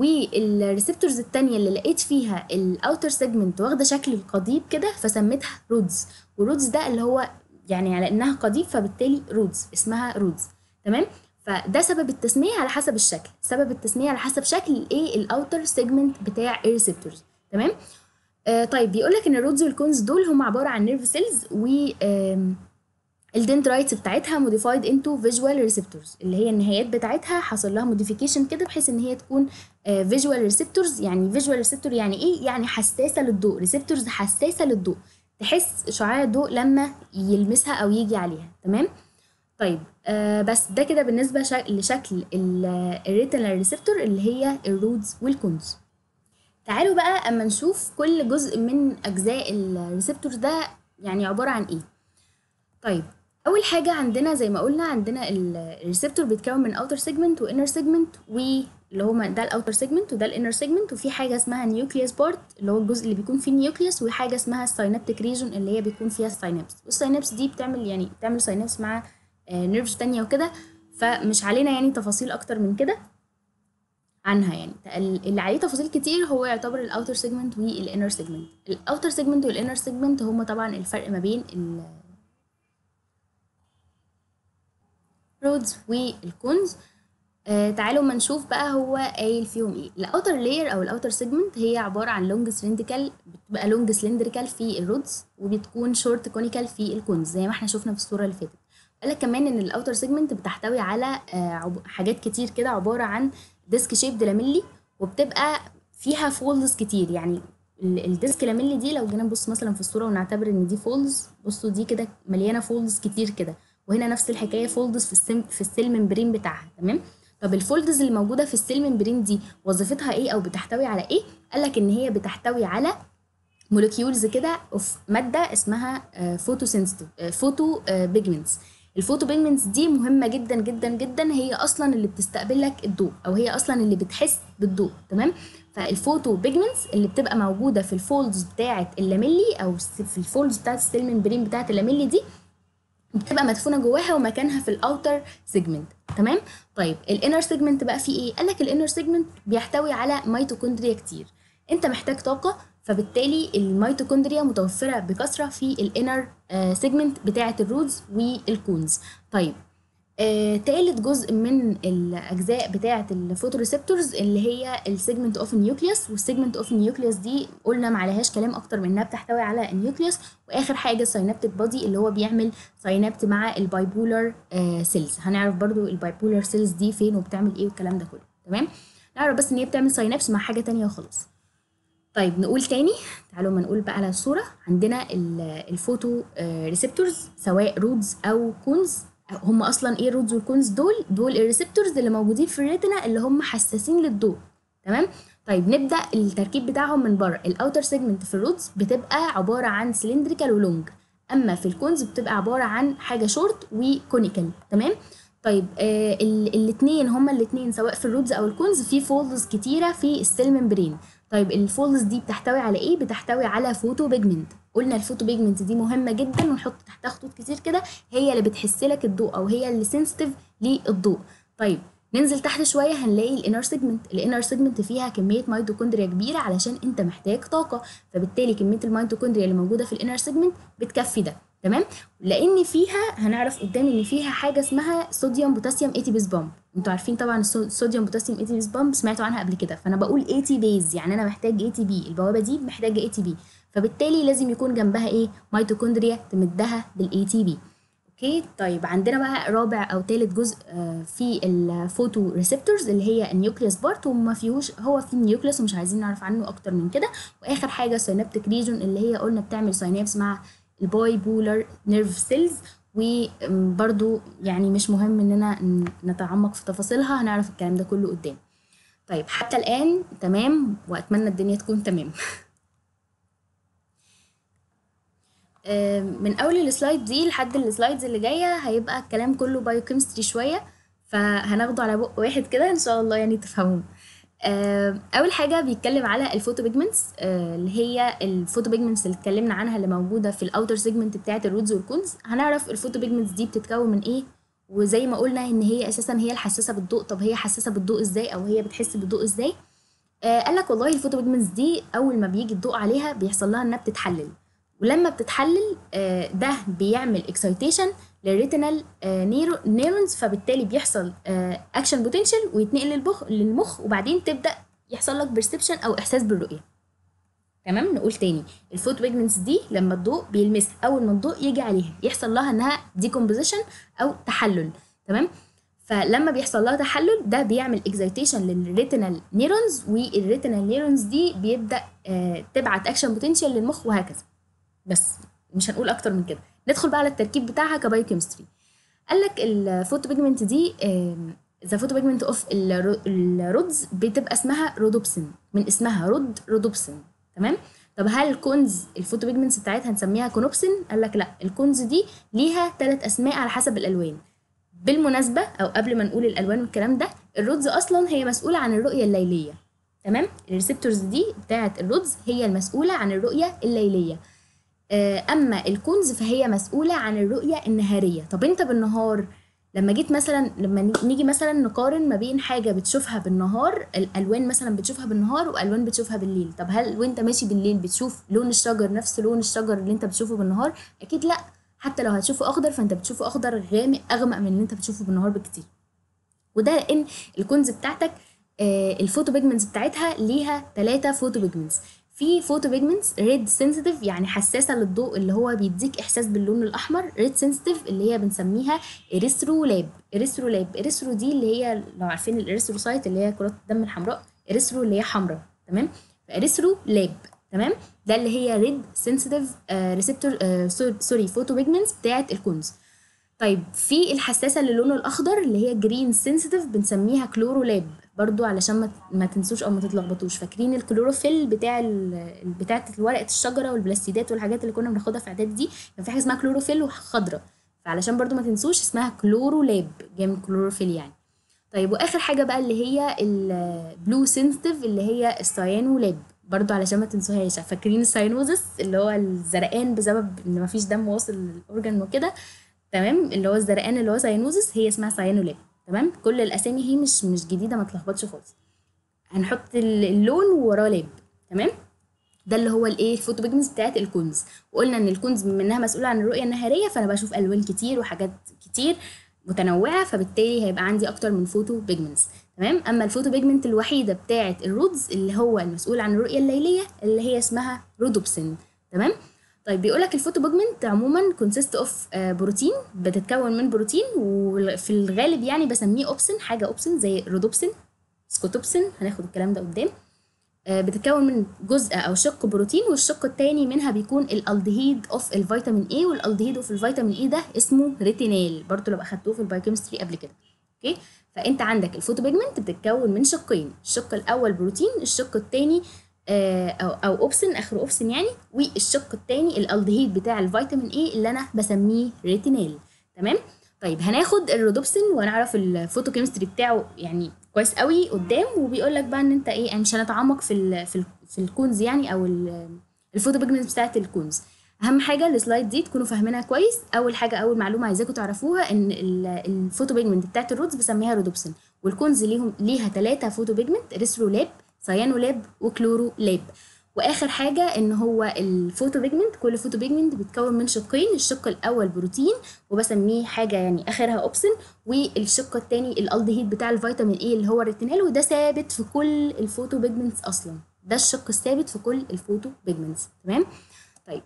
Speaker 1: والريسبتورز التانية اللي لقيت فيها الاوتر سيجمنت واخده شكل القضيب كده فسميتها رودز، ورودز ده اللي هو يعني على انها قضيب فبالتالي رودز اسمها رودز. تمام؟ فده سبب التسميه على حسب الشكل، سبب التسميه على حسب شكل ايه الاوتر سيجمنت بتاع الريسبتورز. تمام؟ آه طيب بيقول لك ان الرودز والكونز دول هم عباره عن نيرف سيلز، و الدندرايتس بتاعتها موديفايد انتو فيجوال ريسبتورز، اللي هي النهايات بتاعتها حصل لها موديفيكيشن كده بحيث ان هي تكون فيجوال ريسبتورز. يعني فيجوال ريسبتور يعني ايه؟ يعني حساسه للضوء، ريسبتورز حساسه للضوء، تحس شعاع الضوء لما يلمسها او يجي عليها. تمام. طيب آه بس ده كده بالنسبه شك... لشكل الريتينال ريسبتور اللي هي الرودز والكونز. تعالوا بقى اما نشوف كل جزء من اجزاء الريسبتورز ده يعني عباره عن ايه. طيب اول حاجه عندنا زي ما قلنا عندنا الريسبتور بيتكون من اوتر سيجمنت وانر سيجمنت، واللي هما ده الاوتر سيجمنت وده الانر سيجمنت، وفي حاجه اسمها نيوكليوس بارت اللي هو الجزء اللي بيكون فيه النيوكليوس، وحاجه اسمها الساينابتيك ريجون اللي هي بيكون فيها الساينابس. والساينابس دي بتعمل يعني بتعمل ساينابس مع نيرفز تانية وكده، فمش علينا يعني تفاصيل اكتر من كده عنها. يعني اللي عليه تفاصيل كتير هو يعتبر الاوتر سيجمنت والانر سيجمنت. الاوتر سيجمنت والانر سيجمنت هما طبعا الفرق ما بين الرودز والكونز. آه تعالوا ما نشوف بقى هو قايل فيهم ايه. الاوتر لاير او الاوتر سيجمنت هي عباره عن لونج سلندريكال، بتبقى لونج سلندريكال في الرودز وبتكون شورت كونيكال في الكونز زي ما احنا شفنا في الصوره اللي فاتت. قال لك كمان ان الاوتر سيجمنت بتحتوي على آه حاجات كتير كده عباره عن ديسك شيب لاميلي، وبتبقى فيها فولدز كتير. يعني الديسك لاميلي دي لو جينا نبص مثلا في الصوره ونعتبر ان دي فولدز، بصوا دي كده مليانه فولدز كتير كده، وهنا نفس الحكايه فولدز في السم في السيل ممبرين بتاعها. تمام. طب الفولدز اللي موجوده في السيل ممبرين دي وظيفتها ايه او بتحتوي على ايه؟ قال لك ان هي بتحتوي على مولكيولز كده اوف ماده اسمها فوتو سنسيتيف فوتو بيجمنتس. الفوتو بيجمنتس دي مهمه جدا جدا جدا، هي اصلا اللي بتستقبل لك الضوء او هي اصلا اللي بتحس بالضوء. تمام. فالفوتو بيجمنتس اللي بتبقى موجوده في الفولدز بتاعه اللاميلي او في الفولدز بتاعه السيل ممبرين بتاعه اللاميلي دي بتبقى مدفونه جواها ومكانها في الاوتر سيجمنت. تمام. طيب الانر سيجمنت بقى فيه ايه؟ قال لك الانر سيجمنت بيحتوي على ميتوكوندريا كتير. انت محتاج طاقه، فبالتالي الميتوكوندريا متوفره بكثره في الانر سيجمنت بتاعه الرودز والكونز. طيب آه، تالت جزء من الاجزاء بتاعه الفوتوريسبتورز اللي هي السيجمنت اوف النيوكليوس، والسيجمنت اوف النيوكليوس دي قلنا ما عليهاش كلام اكتر من انها بتحتوي على النيوكليوس. واخر حاجه الساينابتيك بادي اللي هو بيعمل ساينابت مع البايبولار آه سيلز. هنعرف برضو البايبولار سيلز دي فين وبتعمل ايه والكلام ده كله. تمام. نعرف بس ان هي بتعمل ساينابس مع حاجه تانية وخلاص. طيب نقول تاني، تعالوا ما نقول بقى على الصوره. عندنا الفوتو ريسبتورز سواء رودز او كونز. هم اصلا ايه الرودز والكونز دول؟ دول الريسبتورز اللي موجودين في الريتنا اللي هم حساسين للضوء. تمام. طيب نبدا التركيب بتاعهم من بره. الاوتر سيجمنت في الرودز بتبقى عباره عن سلندريكال ولونج، اما في الكونز بتبقى عباره عن حاجه شورت وكونيكال. تمام. طيب آه الاثنين هما الاثنين سواء في الرودز او الكونز في فولدز كتيره في السيل ممبرين. طيب الفولدز دي بتحتوي على ايه؟ بتحتوي على فوتو بيجمنت. قلنا الفوتو بيجمنت دي مهمه جدا ونحط تحتها خطوط كتير كده، هي اللي بتحس لك الضوء او هي اللي سنسيتيف للضوء. طيب ننزل تحت شويه هنلاقي الانر سيجمنت. الانر سيجمنت فيها كميه ميتوكوندريا كبيره علشان انت محتاج طاقه، فبالتالي كميه الميتوكوندريا اللي موجوده في الانر سيجمنت بتكفي ده. تمام. لان فيها هنعرف قدام ان فيها حاجه اسمها صوديوم بوتاسيوم اي تي بيز بامب. انتوا عارفين طبعا الصوديوم بوتاسيوم اي تي بيز بامب سمعتوا عنها قبل كده، فانا بقول اي تي بيز يعني انا محتاج اي تي بي، البوابه دي محتاجه اي تي بي، فبالتالي لازم يكون جنبها ايه؟ ميتوكوندريا تمدها بالاي تي بي. اوكي. طيب عندنا بقى رابع او ثالث جزء في الفوتو ريسبتورز اللي هي النيوكليوس بارت، وما فيهوش هو في النيوكليوس ومش عايزين نعرف عنه اكتر من كده. واخر حاجه سينابتيك ريجون اللي هي قلنا بتعمل ساينابس مع الباي بولار نيرف سيلز، وبرضو يعني مش مهم اننا نتعمق في تفاصيلها، هنعرف الكلام ده كله قدام. طيب حتى الان تمام، واتمنى الدنيا تكون تمام. من اول السلايد دي لحد السلايدز اللي جايه هيبقى الكلام كله بايوكيمستري شويه، فهناخده على بق واحد كده ان شاء الله يعني تفهموه. اول حاجه بيتكلم على الفوتو بيجمنتس اللي هي الفوتو بيجمنتس اللي اتكلمنا عنها اللي موجوده في الاوتر سيجمنت بتاعه الرودز والكونز. هنعرف الفوتو بيجمنتس دي بتتكون من ايه، وزي ما قلنا ان هي اساسا هي الحساسه بالضوء. طب هي حساسه بالضوء ازاي او هي بتحس بالضوء ازاي؟ آه قال لك والله الفوتو بيجمنتس دي اول ما بيجي الضوء عليها بيحصل لها انها بتتحلل، ولما بتتحلل آه ده بيعمل اكسايتيشن للريتينال آه نيرو نيرونز، فبالتالي بيحصل اكشن بوتنشال ويتنقل للمخ للمخ وبعدين تبدا يحصل لك بيرسبشن او احساس بالرؤيه. تمام. نقول تاني، الفوتو بيجمنتس دي لما الضوء بيلمسها، اول ما الضوء يجي عليها يحصل لها انها ديكومبوزيشن او تحلل. تمام. فلما بيحصل لها تحلل ده بيعمل اكزايتيشن للريتينال نيرونز، والريتينال نيرونز دي بيبدا آه تبعت اكشن بوتنشال للمخ وهكذا. بس مش هنقول اكتر من كده. ندخل بقى على التركيب بتاعها كبايوكيمستري. قال لك الفوتو بيجمنت دي ذا فوتو بيجمنت اوف الرودز بتبقى اسمها رودوبسين، من اسمها رود رودوبسين. تمام. طب هل كونز الفوتو بيجمنتس بتاعتها هنسميها كونوبسين؟ قال لك لا، الكونز دي ليها ثلاث اسماء على حسب الالوان. بالمناسبه او قبل ما نقول الالوان والكلام ده، الرودز اصلا هي مسؤوله عن الرؤيه الليليه. تمام. الريسبتورز دي بتاعه الرودز هي المسؤوله عن الرؤيه الليليه. اما الكونز فهي مسؤوله عن الرؤيه النهاريه. طب انت بالنهار لما جيت مثلا، لما نيجي مثلا نقارن ما بين حاجه بتشوفها بالنهار، الالوان مثلا بتشوفها بالنهار والوان بتشوفها بالليل، طب هل وانت ماشي بالليل بتشوف لون الشجر نفس لون الشجر اللي انت بتشوفه بالنهار؟ اكيد لا. حتى لو هتشوفه اخضر فانت بتشوفه اخضر غامق اغمق من اللي انت بتشوفه بالنهار بكتير. وده لان الكونز بتاعتك آه الفوتو بيجمنتس بتاعتها ليها ثلاثه فوتو بيجمنتس. في فوتو بيجمنتس ريد سنسيتيف، يعني حساسه للضوء، اللي هو بيديك احساس باللون الاحمر. ريد سنسيتيف اللي هي بنسميها اريثرولاب. اريثرولاب اريثرو دي اللي هي لو عارفين الاريثروسايت اللي هي كرات الدم الحمراء، اريثرو اللي هي حمراء. تمام. اريثرولاب. تمام. ده اللي هي ريد سنسيتيف ريسبتور سوري فوتو بيجمنتس بتاعت الكونز. طيب في الحساسه للون الاخضر اللي هي جرين سنسيتيف بنسميها كلورولاب برضو، علشان ما ما تنسوش او ما تتلخبطوش. فاكرين الكلوروفيل بتاع بتاعه ورقه الشجره والبلاستيدات والحاجات اللي كنا بناخدها في اعدادي دي، كان في حاجه اسمها كلوروفيل وخضره، فعلشان برضو ما تنسوش اسمها كلورولاب، جاي من كلوروفيل يعني. طيب واخر حاجه بقى اللي هي البلو سنسيتيف اللي هي السيانولاب برضو، علشان ما تنسوهاش. فاكرين الساينوزس اللي هو الزرقان بسبب ان ما فيش دم واصل للاورجن وكده؟ تمام. اللي هو الزرقان اللي هو ساينوزس هي اسمها سايانولاب. تمام. كل الاسامي هي مش مش جديده، ما تلخبطش خالص. هنحط اللون ووراه لاب. تمام. ده اللي هو الايه الفوتو بيجمنتس بتاعت الكونز. وقلنا ان الكونز بما انها مسؤوله عن الرؤيه النهاريه، فانا بشوف الوان كتير وحاجات كتير متنوعه، فبالتالي هيبقى عندي اكتر من فوتو بيجمنتس. تمام. اما الفوتو بيجمنت الوحيده بتاعت الرودز اللي هو المسؤول عن الرؤيه الليليه اللي هي اسمها رودوبسين. تمام. طيب بيقول لك الفوتو بيجمنت عموما كونسيست اوف بروتين، بتتكون من بروتين، وفي الغالب يعني بسميه اوبسين، حاجه اوبسين زي رودوبسين، سكوتوبسين، هناخد الكلام ده قدام. بتتكون من جزء او شق بروتين، والشق الثاني منها بيكون الالدهيد اوف الفيتامين اي، والالدهيد اوف الفيتامين اي ده اسمه ريتينال، برضو لو اخدتوه في البايوكيمستري قبل كده. اوكي. فانت عندك الفوتو بيجمنت بتتكون من شقين، الشق الاول بروتين، الشق الثاني او او اوبسين، اخره اوبسين يعني، والشق الثاني الالدهيد بتاع الفيتامين اي اللي انا بسميه ريتينال. تمام. طيب هناخد الرودوبسين ونعرف الفوتوكيمستري بتاعه يعني كويس قوي قدام، وبيقول لك بقى ان انت ايه، مش هنتعمق في ال في ال في الكونز يعني، او الفوتو بيجمنتس بتاعت الكونز. اهم حاجه السلايد دي تكونوا فاهمينها كويس. اول حاجه اول معلومه عايزاكم تعرفوها ان الفوتو بيجمنت بتاعت الرودز بسميها رودوبسين، والكونز ليهم ليها ثلاثه فوتو بيجمنت، اريثرولاب، سيانولاب، وكلورولاب. واخر حاجه ان هو الفوتو بيجمنت، كل فوتو بيجمنت بيتكون من شقين، الشق الاول بروتين وبسميه حاجه يعني اخرها اوبسين، والشق الثاني الالدهيد بتاع الفيتامين اي اللي هو الريتينال، وده ثابت في كل الفوتو بيجمنتس اصلا، ده الشق الثابت في كل الفوتو بيجمنتس. تمام. طيب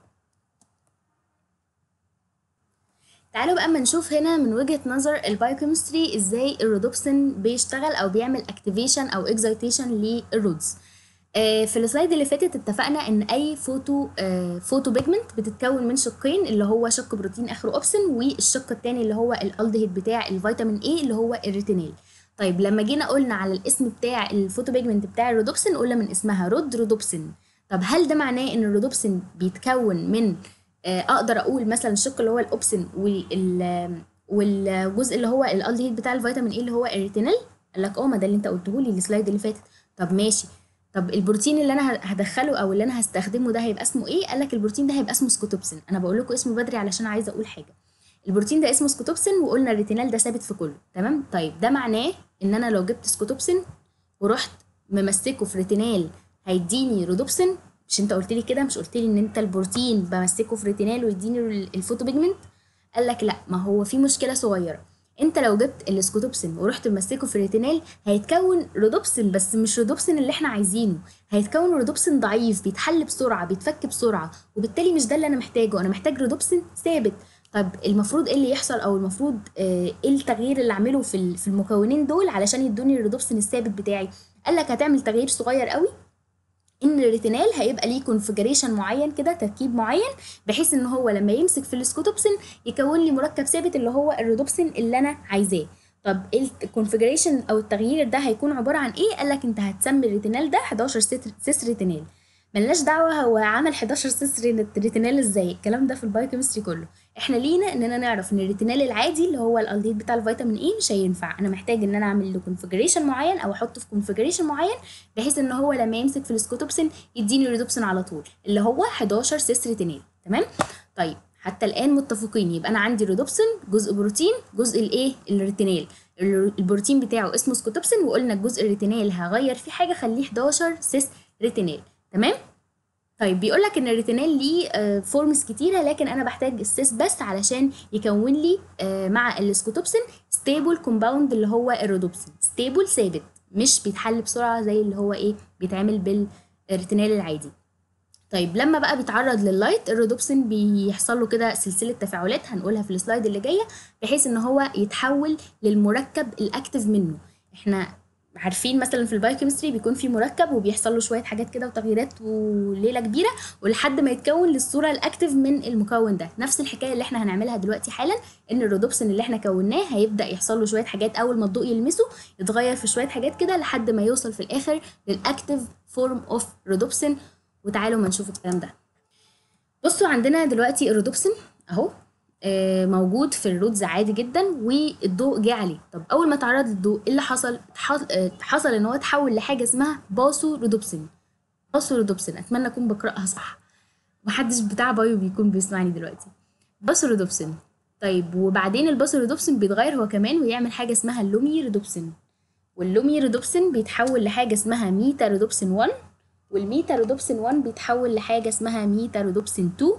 Speaker 1: تعالوا بقى اما نشوف هنا من وجهة نظر البايوكيمستري ازاي الرودوبسين بيشتغل او بيعمل اكتيفيشن او اكزايتيشن للرودز. آه في السلايد اللي فاتت اتفقنا ان اي فوتو آه فوتو بيجمنت بتتكون من شقين، اللي هو شق بروتين اخره اوبسين، والشق الثاني اللي هو الالدهيد بتاع الفيتامين اي اللي هو الريتينال. طيب لما جينا قلنا على الاسم بتاع الفوتو بيجمنت بتاع الرودوبسين قلنا من اسمها رود رودوبسين. طب هل ده معناه ان الرودوبسين بيتكون من آه اقدر اقول مثلا الشق اللي هو الاوبسين وال والجزء اللي هو الالدهيد بتاع الفيتامين اي اللي هو الريتينال؟ قال لك اه، ما ده اللي انت قلته لي السلايد اللي فاتت. طب ماشي، طب البروتين اللي انا هدخله او اللي انا هستخدمه ده هيبقى اسمه ايه؟ قال لك البروتين ده هيبقى اسمه سكوتوبسين. انا بقول لكم اسمه بدري علشان عايزه اقول حاجه. البروتين ده اسمه سكوتوبسين، وقلنا الريتينال ده ثابت في كله. تمام. طيب ده معناه ان انا لو جبت سكوتوبسين ورحت ممسكه في ريتينال هيديني رودوبسين؟ مش انت قلت لي كده؟ مش قلت لي ان انت البروتين بمسكه في ريتينال ويديني الفوتو بيجمنت؟ قال لك لا، ما هو في مشكله صغيره، انت لو جبت الاسكوتوبسين ورحت ممسكه في الريتينال هيتكون رودوبسين، بس مش رودوبسين اللي احنا عايزينه، هيتكون رودوبسين ضعيف بيتحل بسرعه بيتفك بسرعه، وبالتالي مش ده اللي انا محتاجه. انا محتاج رودوبسين ثابت. طب المفروض ايه اللي يحصل، او المفروض آه ايه التغيير اللي اعمله في في المكونين دول علشان يدوني الرودوبسين الثابت بتاعي؟ قال لك هتعمل تغيير صغير قوي، ان الريتينال هيبقى ليه كونفيجريشن معين كده، تركيب معين، بحيث ان هو لما يمسك في الاسكوتوبسين يكون لي مركب ثابت اللي هو الرودوبسين اللي انا عايزاه. طب الكونفيجريشن او التغيير ده هيكون عباره عن ايه؟ قال لك انت هتسمي الريتينال ده حداشر سيس ريتينال. ملناش دعوه هو عمل حداشر سيس ريتينال ازاي، الكلام ده في البايوكيمستري كله. احنا لينا اننا نعرف ان الريتينال العادي اللي هو الالديد بتاع الفيتامين اي مش هينفع، انا محتاج ان انا اعمل له كونفيجريشن معين او احطه في كونفيجريشن معين بحيث ان هو لما يمسك في الاسكوتوبسين يديني ريدوبسين على طول اللي هو حداشر سيس ريتينال. تمام؟ طيب حتى الان متفقين، يبقى انا عندي ريدوبسين جزء بروتين جزء الايه الريتينال، البروتين بتاعه اسمه سكوتوبسين، وقلنا الجزء الريتينال هغير فيه حاجه خليه حداشر سيس ريتينال. تمام؟ طيب بيقول لك ان الريتينال ليه فورمز كتيره، لكن انا بحتاج السيس بس علشان يكون لي مع الاسكوتوبسين ستيبل كومباوند اللي هو الرودوبسين، ستيبل ثابت مش بيتحل بسرعه زي اللي هو ايه بيتعمل بالريتينال العادي. طيب لما بقى بيتعرض لللايت الرودوبسين بيحصل له كده سلسله تفاعلات هنقولها في السلايد اللي جايه بحيث ان هو يتحول للمركب الاكتف منه. احنا عارفين مثلا في البايوكيمستري بيكون في مركب وبيحصل له شويه حاجات كده وتغييرات وليله كبيره ولحد ما يتكون للصوره الاكتف من المكون ده. نفس الحكايه اللي احنا هنعملها دلوقتي حالا، ان الرودوبسين اللي احنا كوناه هيبدا يحصل له شويه حاجات اول ما الضوء يلمسه يتغير في شويه حاجات كده لحد ما يوصل في الاخر للاكتف فورم اوف رودوبسين. وتعالوا ما نشوف الكلام ده. بصوا عندنا دلوقتي الرودوبسين اهو آه موجود في الرودز عادي جدا والضوء جه عليه. طب اول ما تعرض للضوء ايه اللي حصل؟ حصل ان هو اتحول لحاجه اسمها باسو رودوبسين. باسو رودوبسين اتمنى اكون بقراها صح، محدش بتاع بايو بيكون بيسمعني دلوقتي. باسو رودوبسين. طيب وبعدين الباسو رودوبسين بيتغير هو كمان ويعمل حاجه اسمها اللومي رودوبسين، واللومي رودوبسين بيتحول لحاجه اسمها ميتا رودوبسين واحد، والميتا رودوبسين واحد بيتحول لحاجه اسمها ميتا رودوبسين اتنين،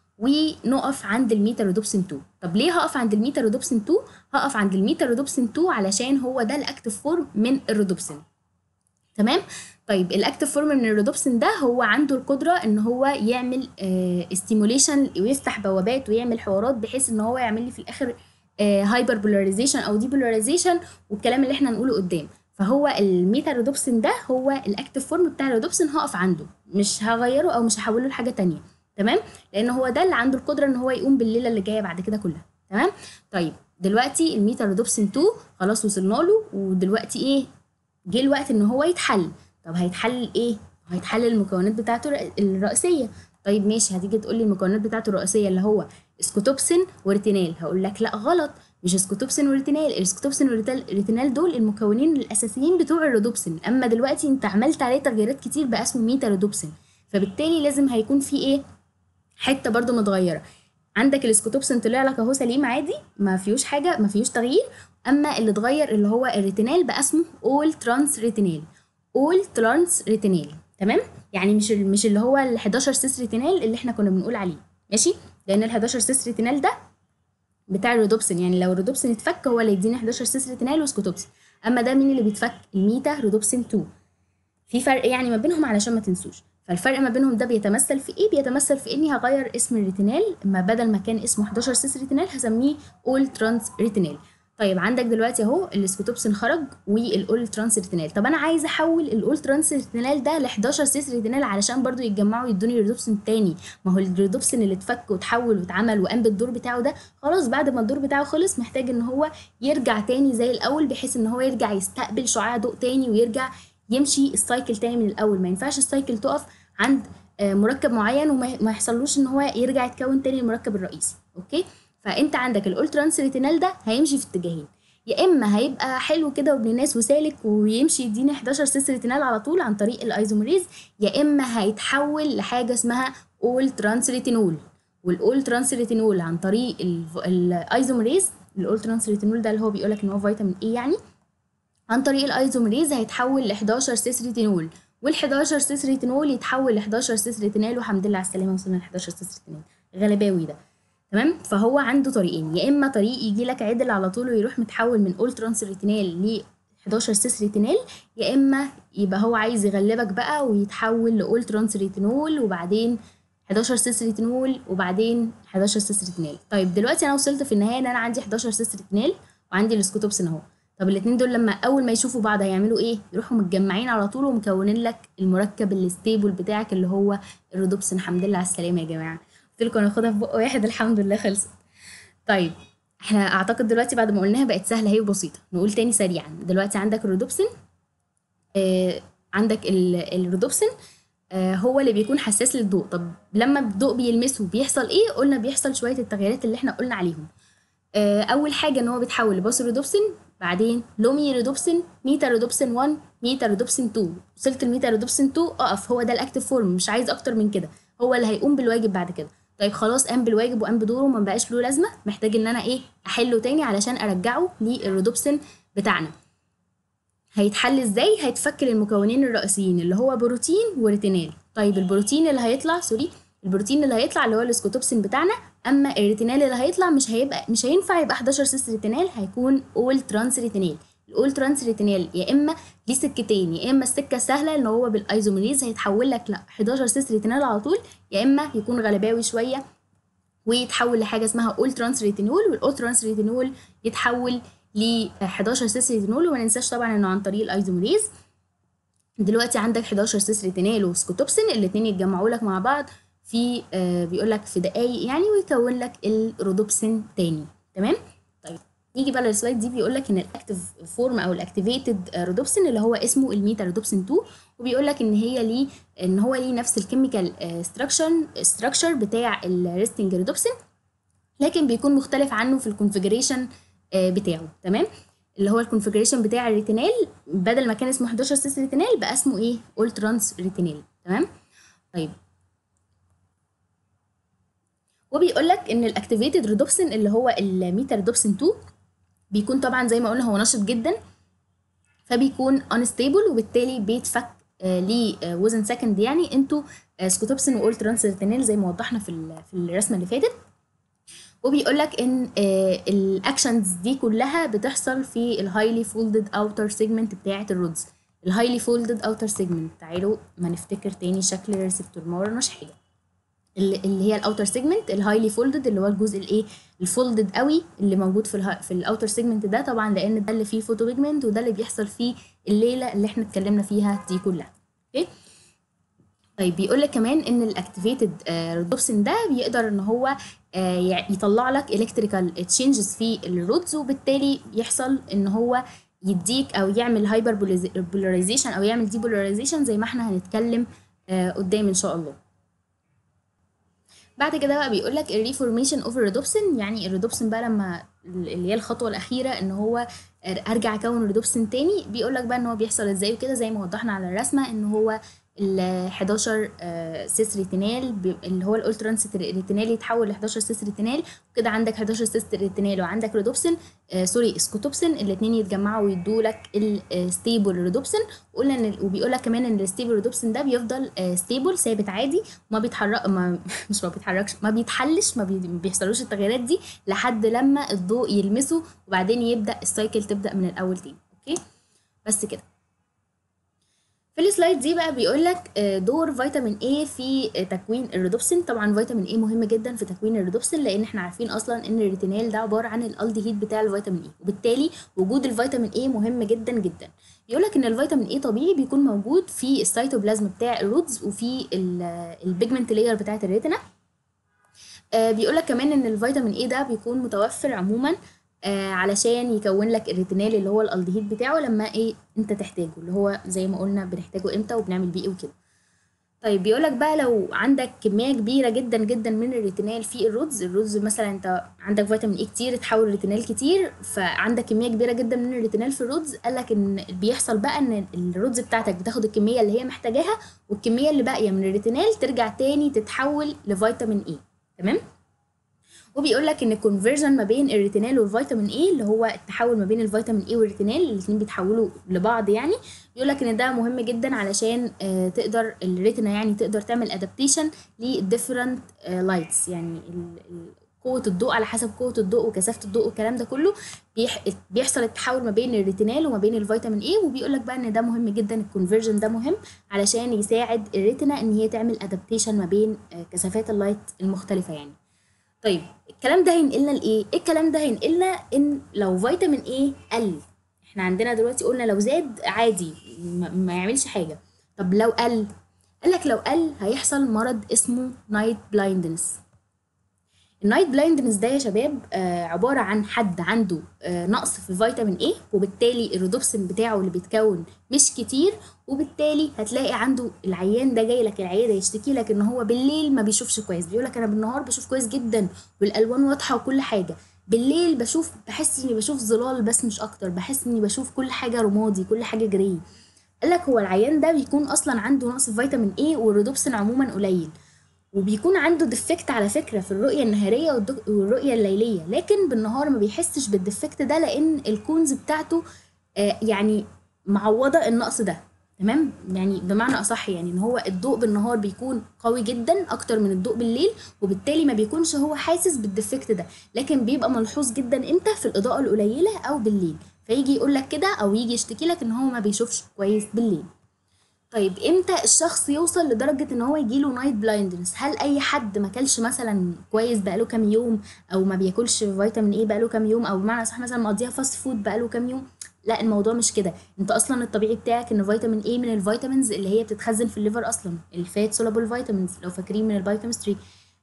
Speaker 1: ونقف عند الميتا رودوبسين اتنين. طب ليه هقف عند الميتا رودوبسين اتنين؟ هقف عند الميتا رودوبسين اتنين علشان هو ده الاكتف فورم من الرودوبسين. تمام؟ طيب الاكتف فورم من الرودوبسين ده هو عنده القدره ان هو يعمل استيموليشن ويفتح بوابات ويعمل حوارات بحيث ان هو يعمل لي في الاخر هايبر بولاريزيشن او دي بولاريزيشن والكلام اللي احنا هنقوله قدام. فهو الميتا رودوبسين ده هو الاكتف فورم بتاع الرودوبسين، هقف عنده مش هغيره او مش هحوله لحاجه تانية. تمام؟ لان هو ده اللي عنده القدره ان هو يقوم بالليله اللي جايه بعد كده كلها. تمام؟ طيب دلوقتي الميتا رودوبسين اتنين خلاص وصلنا له، ودلوقتي ايه جه الوقت ان هو يتحل. طب هيتحل ايه؟ هيتحل المكونات بتاعته الرئيسيه. طيب ماشي، هتيجي تقول لي المكونات بتاعته الرئيسيه اللي هو اسكوتوبسين وريتينال، هقول لك لا غلط، مش اسكوتوبسين وريتينال. الاسكوتوبسين والريتينال دول المكونين الاساسيين بتوع الرودوبسين، اما دلوقتي انت عملت عليه تغييرات كتير بقى اسمه ميتا رودوبسين، فبالتالي لازم هيكون في ايه حته برده متغيره. عندك الاسكوتوبسين طلع لك اهو سليم عادي ما فيهوش حاجه ما فيهوش تغيير، اما اللي اتغير اللي هو الريتينال بقى اسمه اول ترانس ريتينال. اول ترانس ريتينال. تمام؟ يعني مش مش اللي هو ال حداشر سيس ريتينال اللي احنا كنا بنقول عليه. ماشي؟ لان ال حداشر سيس ريتينال ده بتاع الرودوبسين، يعني لو الرودوبسين اتفك هو اللي يديني حداشر سيس ريتينال وسكوتوبسين، اما ده مين اللي بيتفك؟ الميتا رودوبسين اتنين. في فرق يعني ما بينهم علشان ما تنسوش. فالفرق ما بينهم ده بيتمثل في ايه؟ بيتمثل في اني هغير اسم الريتينال، اما بدل ما كان اسمه حداشر سيس ريتينال هسميه اول ترانس ريتينال. طيب عندك دلوقتي اهو الاسكوتوبسين خرج والاول ترانس ريتينال. طب انا عايزه احول الاول ترانس ريتينال ده ل حداشر سيس ريتينال علشان برضو يتجمعوا يدوني الرودوبسين التاني. ما هو الرودوبسين اللي اتفك واتحول واتعمل وقام بالدور بتاعه ده خلاص بعد ما الدور بتاعه خلص محتاج ان هو يرجع تاني زي الاول بحيث ان هو يرجع يستقبل شعاع ضوء تاني ويرجع يمشي السايكل تاني من الاول. ما ينفعش السايكل تقف عند مركب معين وما يحصلوش ان هو يرجع يتكون تاني المركب الرئيسي. اوكي؟ فانت عندك الاول ترانس ريتينال ده هيمشي في اتجاهين، يا اما هيبقى حلو كده وابن الناس وسالك ويمشي يديني حداشر سيس ريتينال على طول عن طريق الايزوميريز، يا اما هيتحول لحاجه اسمها اول ترانس ريتينول. والاول ترانس ريتينول عن طريق الايزوميريز، الاول ترانس ريتينول ده اللي هو بيقول لك ان هو فيتامين اي، يعني عن طريق الايزوميريز هيتحول ل حداشر سيس ريتينول، وال حداشر سيس ريتينول يتحول ل حداشر سيس ريتينال، والحمد لله على السلامه وصلنا ل حداشر سيس ريتينال. غلباوي ده. تمام. فهو عنده طريقين، يا اما طريق يجي لك عدل على طول ويروح متحول من اول ترانس ريتينال ل حداشر سيس ريتينال، يا اما يبقى هو عايز يغلبك بقى ويتحول لاول ترانس ريتينول وبعدين حداشر سيس ريتينول وبعدين حداشر سيس ريتينال. طيب دلوقتي انا وصلت في النهايه ان انا عندي حداشر سيس ريتينال وعندي السكوتوبسين اهو. طب الاثنين دول لما اول ما يشوفوا بعض هيعملوا ايه؟ يروحوا متجمعين على طول ومكونين لك المركب الستيبل بتاعك اللي هو الرودوبسين. الحمد لله على السلامه يا جماعه، قلت لكم هناخدها في بق واحد الحمد لله خلصت. طيب احنا اعتقد دلوقتي بعد ما قلناها بقت سهله اهي وبسيطه. نقول تاني سريعا. دلوقتي عندك الرودوبسين، آه عندك الرودوبسين آه هو اللي بيكون حساس للضوء. طب لما الضوء بيلمسه بيحصل ايه؟ قلنا بيحصل شويه التغيرات اللي احنا قلنا عليهم. آه اول حاجه ان هو بيتحول لباص رودوبسين، بعدين لومي رودوبسين، ميتا رودوبسين واحد، ميتا رودوبسين اتنين. وصلت الميتا رودوبسين اتنين اقف، هو ده الاكتيف فورم، مش عايز اكتر من كده، هو اللي هيقوم بالواجب بعد كده. طيب خلاص قام بالواجب وقام بدوره ما بقاش له لازمه، محتاج ان انا ايه احله تاني علشان ارجعه للرودوبسين بتاعنا. هيتحل ازاي؟ هيتفك المكونين الرئيسيين اللي هو بروتين وريتينال. طيب البروتين اللي هيطلع سوري البروتين اللي هيطلع اللي هو السكوتوبسين بتاعنا، اما الريتينال اللي هيطلع مش هيبقى مش هينفع يبقى حداشر سيس ريتينال، هيكون اول ترانس ريتينال. الاول ترانس ريتينال يا اما ليه سكتين، يا اما السكه السهله ان هو بالايزوميريز هيتحول لك لا حداشر سيس ريتينال على طول، يا اما يكون غلباوي شويه ويتحول لحاجه اسمها اول ترانس ريتينول، والاول ترانس ريتينول يتحول ل حداشر سيس ريتينول. وما ننساش طبعا انه عن طريق الايزوميريز. دلوقتي عندك حداشر سيس ريتينال وسكوتوبسين الاثنين يتجمعوا لك مع بعض في آه بيقول لك في دقايق يعني، ويكون لك الرودوبسين تاني. تمام. طيب نيجي بقى للسلايد دي. بيقول لك ان الاكتيف فورم او الاكتيفيتد رودوبسين اللي هو اسمه الميتا رودوبسين اتنين، وبيقول لك ان هي ليه ان هو ليه نفس الكيميكال ستراكشر ستراكشر بتاع الريستنج رودوبسين، لكن بيكون مختلف عنه في الكونفيجريشن بتاعه. تمام. اللي هو الكونفيجريشن بتاع الريتينال بدل ما كان اسمه حداشر سيس ريتينال بقى اسمه ايه اول ترانس ريتينال. تمام. طيب وبيقول لك ان الاكتيفيتد رودوبسين اللي هو الميتا رودوبسين اتنين بيكون طبعا زي ما قلنا هو نشط جدا، فبيكون انستيبل وبالتالي بيتفك آه ليه آه وزن سكند يعني انتو آه سكوتوبسين واول ترانس ريتينال زي ما وضحنا في في الرسمه اللي فاتت. وبيقول لك ان آه الاكشنز دي كلها بتحصل في الهايلي فولدد اوتر سيجمنت بتاعه الرودز. الهايلي فولدد اوتر سيجمنت، تعالوا ما نفتكر تاني شكل الريسبتور، ما ورناش حاجه. اللي هي الاوتر سيجمنت الهايلي فولدد اللي هو الجزء الايه الفولدد قوي اللي موجود في اله... في الاوتر سيجمنت ده، طبعا لان ده اللي فيه فوتو بيجمنت وده اللي بيحصل فيه الليله اللي احنا اتكلمنا فيها دي كلها. اوكي. طيب بيقول لك كمان ان الاكتيفيتد رودوبسين ده بيقدر ان هو يطلع لك الكتريكال تشينجز في الرودز، وبالتالي يحصل ان هو يديك او يعمل هايبر بولاريزيشن او يعمل دي بولاريزيشن زي ما احنا هنتكلم قدام ان شاء الله. بعد كده بقى بيقول لك الريفورميشن اوف الرودوبسين، يعني الرودوبسين بقى لما اللي هي الخطوه الاخيره ان هو ارجع اكون رودوبسين تاني. بيقول لك بقى ان هو بيحصل ازاي وكده زي ما وضحنا على الرسمه، ان هو ال حداشر سيس ريتينال اللي هو الالترانس ريتينال يتحول ل حداشر سيس ريتينال، وكده عندك حداشر سيس ريتينال وعندك رودوبسين آه سوري سكوتوبسين، الاثنين يتجمعوا ويدوا لك الستيبل رودوبسين. وقلنا ان وبيقول لك كمان ان الستيبل رودوبسين ده بيفضل آه ستيبل ثابت عادي، ما بيتحرك ما مش ما بيتحركش ما بيتحلش ما, بي... ما بيحصلوش التغيرات دي لحد لما الضوء يلمسه، وبعدين يبدا السايكل تبدا من الاول تاني. اوكي بس كده. في السلايد دي بقى بيقول لك دور فيتامين A في تكوين الرودوبسين. طبعا فيتامين A مهم جدا في تكوين الرودوبسين، لان احنا عارفين اصلا ان الريتينال ده عباره عن الالديهيد بتاع الفيتامين A، وبالتالي وجود الفيتامين A مهم جدا جدا. بيقول لك ان الفيتامين A طبيعي بيكون موجود في السيتوبلازم بتاع الرودز وفي البيجمنت لاير بتاعه الريتنا. بيقول لك كمان ان الفيتامين A ده بيكون متوفر عموما آه علشان يكون لك الريتينال اللي هو الالديهيد بتاعه لما ايه انت تحتاجه، اللي هو زي ما قلنا بنحتاجه امتى وبنعمل بيه ايه وكده. طيب بيقول لك بقى لو عندك كميه كبيره جدا جدا من الريتينال في الرودز، الرودز مثلا انت عندك فيتامين اي كتير اتحول ريتينال كتير، فعندك كميه كبيره جدا من الريتينال في الرودز، قال لك ان بيحصل بقى ان الرودز بتاعتك بتاخد الكميه اللي هي محتاجاها، والكميه اللي باقيه من الريتينال ترجع تاني تتحول لفيتامين اي. تمام. وبيقول لك ان الكونفرجن ما بين الريتينال والفيتامين اي اللي هو التحول ما بين الفيتامين اي والريتينال الاثنين بيتحولوا لبعض يعني. بيقول لك ان ده مهم جدا علشان آه تقدر الريتنا يعني تقدر تعمل ادابتيشن للديفرنت لايتس، يعني قوه الضوء، على حسب قوه الضوء وكثافه الضوء والكلام ده كله بيح... بيحصل التحول ما بين الريتينال وما بين الفيتامين اي. وبيقول لك بقى ان ده مهم جدا، الكونفرجن ده مهم علشان يساعد الريتنا ان هي تعمل ادابتيشن ما بين كثافات اللايت المختلفه يعني. طيب الكلام ده هينقلنا لايه؟ الكلام ده هينقلنا ان لو فيتامين ايه قل، احنا عندنا دلوقتي قلنا لو زاد عادي ما, ما يعملش حاجه. طب لو قل، قالك لو قل هيحصل مرض اسمه نايت بلايندنس. النايت بلايندنس ده يا شباب آه عباره عن حد عنده آه نقص في فيتامين ايه، وبالتالي الريدوبسين بتاعه اللي بيتكون مش كتير، وبالتالي هتلاقي عنده العيان ده جاي لك العياده يشتكي لك ان هو بالليل ما بيشوفش كويس. بيقول لك انا بالنهار بشوف كويس جدا والالوان واضحه وكل حاجه، بالليل بشوف بحس اني بشوف ظلال بس مش اكتر، بحس اني بشوف كل حاجه رمادي كل حاجه جري. قال لك هو العيان ده بيكون اصلا عنده نقص في فيتامين ايه والريدوبسين عموما قليل، وبيكون عنده ديفكت على فكرة في الرؤية النهارية والرؤية الليلية، لكن بالنهار ما بيحسش بالديفكت ده لأن الكونز بتاعته آه يعني معوضة النقص ده. تمام، يعني بمعنى أصح يعني إن هو الضوء بالنهار بيكون قوي جدا أكتر من الضوء بالليل، وبالتالي ما بيكونش هو حاسس بالديفكت ده، لكن بيبقى ملحوظ جدا إمتى؟ في الإضاءة القليلة أو بالليل، فيجي يقول لك كده أو يجي يشتكي لك إن هو ما بيشوفش كويس بالليل. طيب امتى الشخص يوصل لدرجة ان هو يجيله نايت بلايندنس؟ هل اي حد ما كلش مثلا كويس بقاله كام يوم، او ما بياكلش فيتامين ايه بقاله كام يوم، او بمعنى صح مثلا مقضيها فاست فود بقاله كام يوم؟ لا، الموضوع مش كده. انت اصلا الطبيعي بتاعك ان فيتامين ايه من الفيتامينز اللي هي بتتخزن في الليفر اصلا، الفات سولابل فيتامينز لو فاكرين من البايوكيمستري،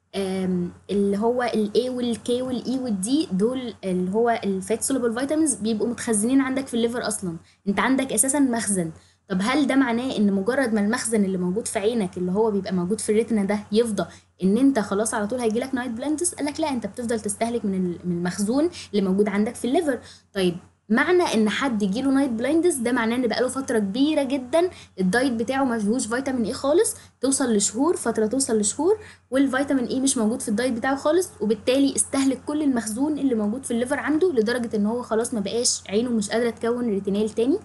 Speaker 1: اللي هو الاي والكي والاي والدي، دول اللي هو الفات سولابل فيتامينز بيبقوا متخزنين عندك في الليفر اصلا، انت عندك اساسا مخزن. طب هل ده معناه ان مجرد ما المخزن اللي موجود في عينك اللي هو بيبقى موجود في الريتنا ده يفضى ان انت خلاص على طول هيجيلك نايت بلايندنس؟ قالك لا، انت بتفضل تستهلك من من المخزون اللي موجود عندك في الليفر. طيب معنى ان حد يجيله نايت بلايندنس ده معناه ان بقاله فتره كبيره جدا الدايت بتاعه ما فيهوش فيتامين ايه خالص، توصل لشهور، فتره توصل لشهور والفيتامين ايه مش موجود في الدايت بتاعه خالص، وبالتالي استهلك كل المخزون اللي موجود في الليفر عنده لدرجه ان هو خلاص ما بقاش عينه مش قادره تكون ريتينال تاني،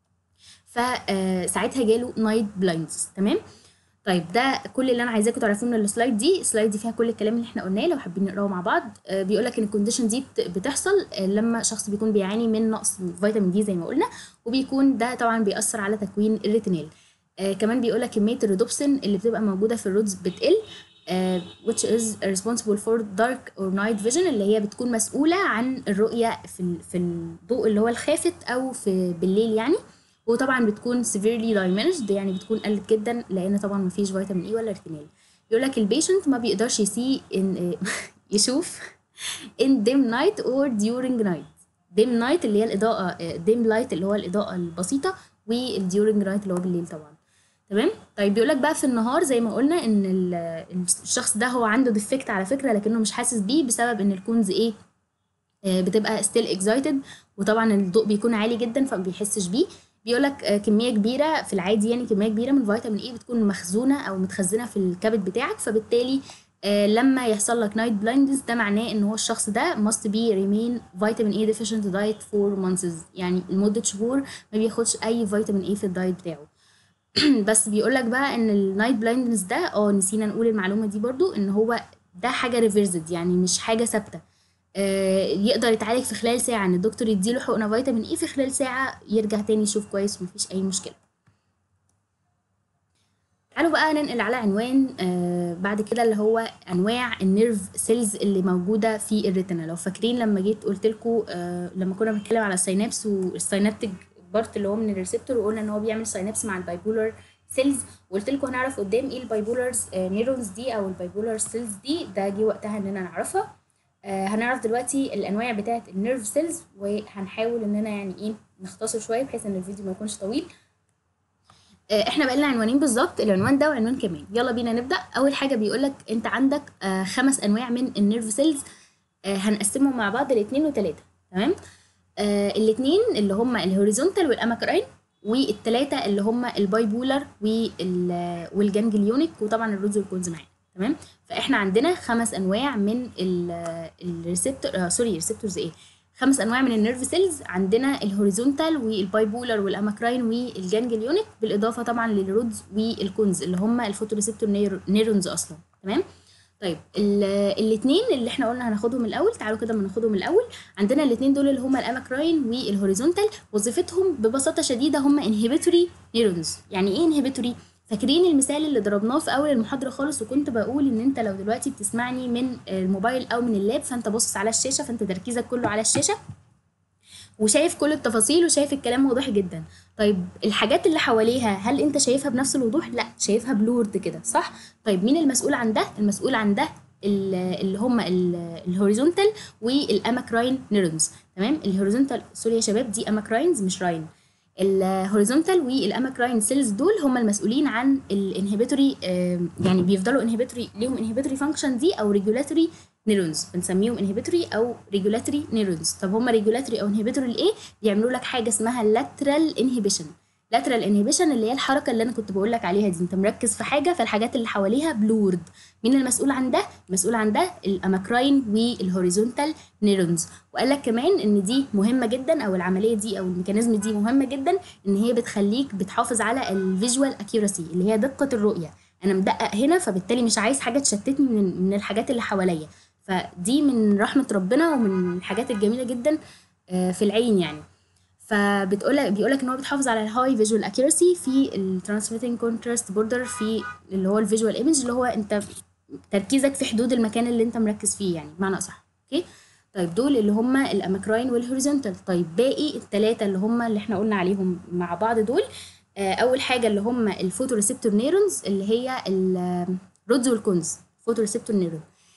Speaker 1: فساعتها جاله نايت بلايندنس. تمام. طيب ده كل اللي انا عايزاكم تعرفوه من السلايد دي. السلايد دي فيها كل الكلام اللي احنا قلناه، لو حابين نقراه مع بعض. آه بيقول لك ان الكونديشن دي بتحصل آه لما شخص بيكون بيعاني من نقص فيتامين دي زي ما قلنا، وبيكون ده طبعا بيأثر على تكوين الريتينال. آه كمان بيقول لك كميه الريدوبسين اللي بتبقى موجوده في الرودز بتقل، uh, which is responsible for dark or night vision، اللي هي بتكون مسؤوله عن الرؤيه في في الضوء اللي هو الخافت او في بالليل يعني، وطبعا بتكون severely diminished يعني بتكون قلت جدا لان طبعا مفيش فيتامين اي ولا ريتينال. يقول لك البيشنت ما بيقدرش يسي إن يشوف in dim night or during night. dim night اللي هي الاضاءه، dim light اللي هو الاضاءه البسيطه، والduring night اللي هو بالليل طبعا. تمام. طيب بيقول لك بقى في النهار زي ما قلنا ان الشخص ده هو عنده ديفكت على فكره لكنه مش حاسس بيه بسبب ان الكونز ايه بتبقى still excited، وطبعا الضوء بيكون عالي جدا فما بيحسش بيه. بيقولك كميه كبيره في العادي يعني كميه كبيره من فيتامين اي بتكون مخزونه او متخزنه في الكبد بتاعك، فبالتالي لما يحصل لك نايت بلايندنس ده معناه ان هو الشخص ده must be remain vitamin A deficient diet for months، يعني لمده شهور ما بياخدش اي فيتامين اي في الدايت بتاعه. بس بيقولك بقى ان النايت بلايندنس ده اه نسينا نقول المعلومه دي برضو، ان هو ده حاجه ريفيرسد يعني مش حاجه ثابته، يقدر يتعالج في خلال ساعة، ان الدكتور يديله حقنة فيتامين اي في خلال ساعة يرجع تاني يشوف كويس ومفيش اي مشكلة. تعالوا بقى ننقل على عنوان آه بعد كده اللي هو انواع النيرف سيلز اللي موجودة في الريتنا. لو فاكرين لما جيت قلت لكم آه لما كنا بنتكلم على السينابس والسينابتيك بارت اللي هو من الريسبتور، وقلنا ان هو بيعمل سينابس مع البايبولار سيلز، وقلت لكم هنعرف قدام ايه البايبولارز آه نيرونز دي او البايبولار سيلز دي، ده جه وقتها اننا نعرفها. آه هنعرف دلوقتي الانواع بتاعه النيرف سيلز، وهنحاول اننا يعني ايه نختصر شويه بحيث ان الفيديو ما يكونش طويل. آه احنا بقى لنا عنوانين بالظبط، العنوان ده وعنوان كمان. يلا بينا نبدا. اول حاجه بيقولك انت عندك آه خمس انواع من النيرف سيلز، آه هنقسمهم مع بعض لاثنين وثلاثه. تمام. آه الاثنين اللي هم الهوريزونتال والاماكراين، والثلاثه اللي هم البايبولار والجانجليونيك، وطبعا الرودز والكونز معانا. تمام. فاحنا عندنا خمس انواع من الريسبتور آه سوري ريسبتورز ايه خمس انواع من النيرف سيلز. عندنا الهوريزونتال والبايبولار والاماكراين والجانجليونيك، بالاضافه طبعا للرودز والكونز اللي هم الفوتوريسبتور نيرونز اصلا. تمام. طيب الاثنين اللي احنا قلنا هناخدهم الاول، تعالوا كده ما ناخدهم الاول. عندنا الاثنين دول اللي هما الاماكراين والهوريزونتال، وظيفتهم ببساطه شديده هما انهبيتوري نيورونز. يعني ايه انهبيتوري؟ فاكرين المثال اللي ضربناه في اول المحاضره خالص، وكنت بقول ان انت لو دلوقتي بتسمعني من الموبايل او من اللاب، فانت باصص على الشاشه، فانت تركيزك كله على الشاشه وشايف كل التفاصيل وشايف الكلام واضح جدا. طيب الحاجات اللي حواليها هل انت شايفها بنفس الوضوح؟ لا، شايفها بلورد كده، صح؟ طيب مين المسؤول عن ده؟ المسؤول عن ده اللي هم الهوريزونتال والاماكراين نيرونز. تمام، الهوريزونتال سوري يا شباب، دي اماكراينز مش راين. الهوريزونتال والاماكراين سيلز دول هم المسؤولين عن الانهبيتوري، يعني بيفضلوا انهبيتوري، ليهم انهبيتوري فانكشن دي او ريجولاتوري نيرونز، بنسميهم انهبيتوري او ريجولاتوري نيرونز. طب هم ريجولاتوري او انهبيتوري لايه؟ بيعملوا لك حاجه اسمها لاترال انهبيشن. لاترال انهبيشن اللي هي الحركه اللي انا كنت بقول لك عليها دي، انت مركز في حاجه فالحاجات اللي حواليها بلورد. مين المسؤول عن ده؟ المسؤول عن ده الاماكراين والهوريزونتال نيرونز. وقال لك كمان ان دي مهمه جدا، او العمليه دي او الميكانيزم دي مهمه جدا، ان هي بتخليك بتحافظ على الفيجوال اكيوراسي اللي هي دقه الرؤيه. انا مدقق هنا فبالتالي مش عايز حاجه تشتتني من من الحاجات اللي حواليا. فدي من رحمه ربنا ومن الحاجات الجميله جدا في العين يعني. فبتقول بيقول لك ان هو بتحافظ على الهاي فيجوال اكيوراسي في الترانسميتنج كونتراست بوردر، في اللي هو الفيجوال ايمج، اللي هو انت تركيزك في حدود المكان اللي انت مركز فيه يعني بمعنى اصح. اوكي، طيب دول اللي هم الاماكراين والهوريزونتال. طيب باقي الثلاثه اللي هم اللي احنا قلنا عليهم مع بعض دول، اول حاجه اللي هم الفوتوريسبتور نيرونز اللي هي الرودز والكونز. فوتوريسبتور نيرون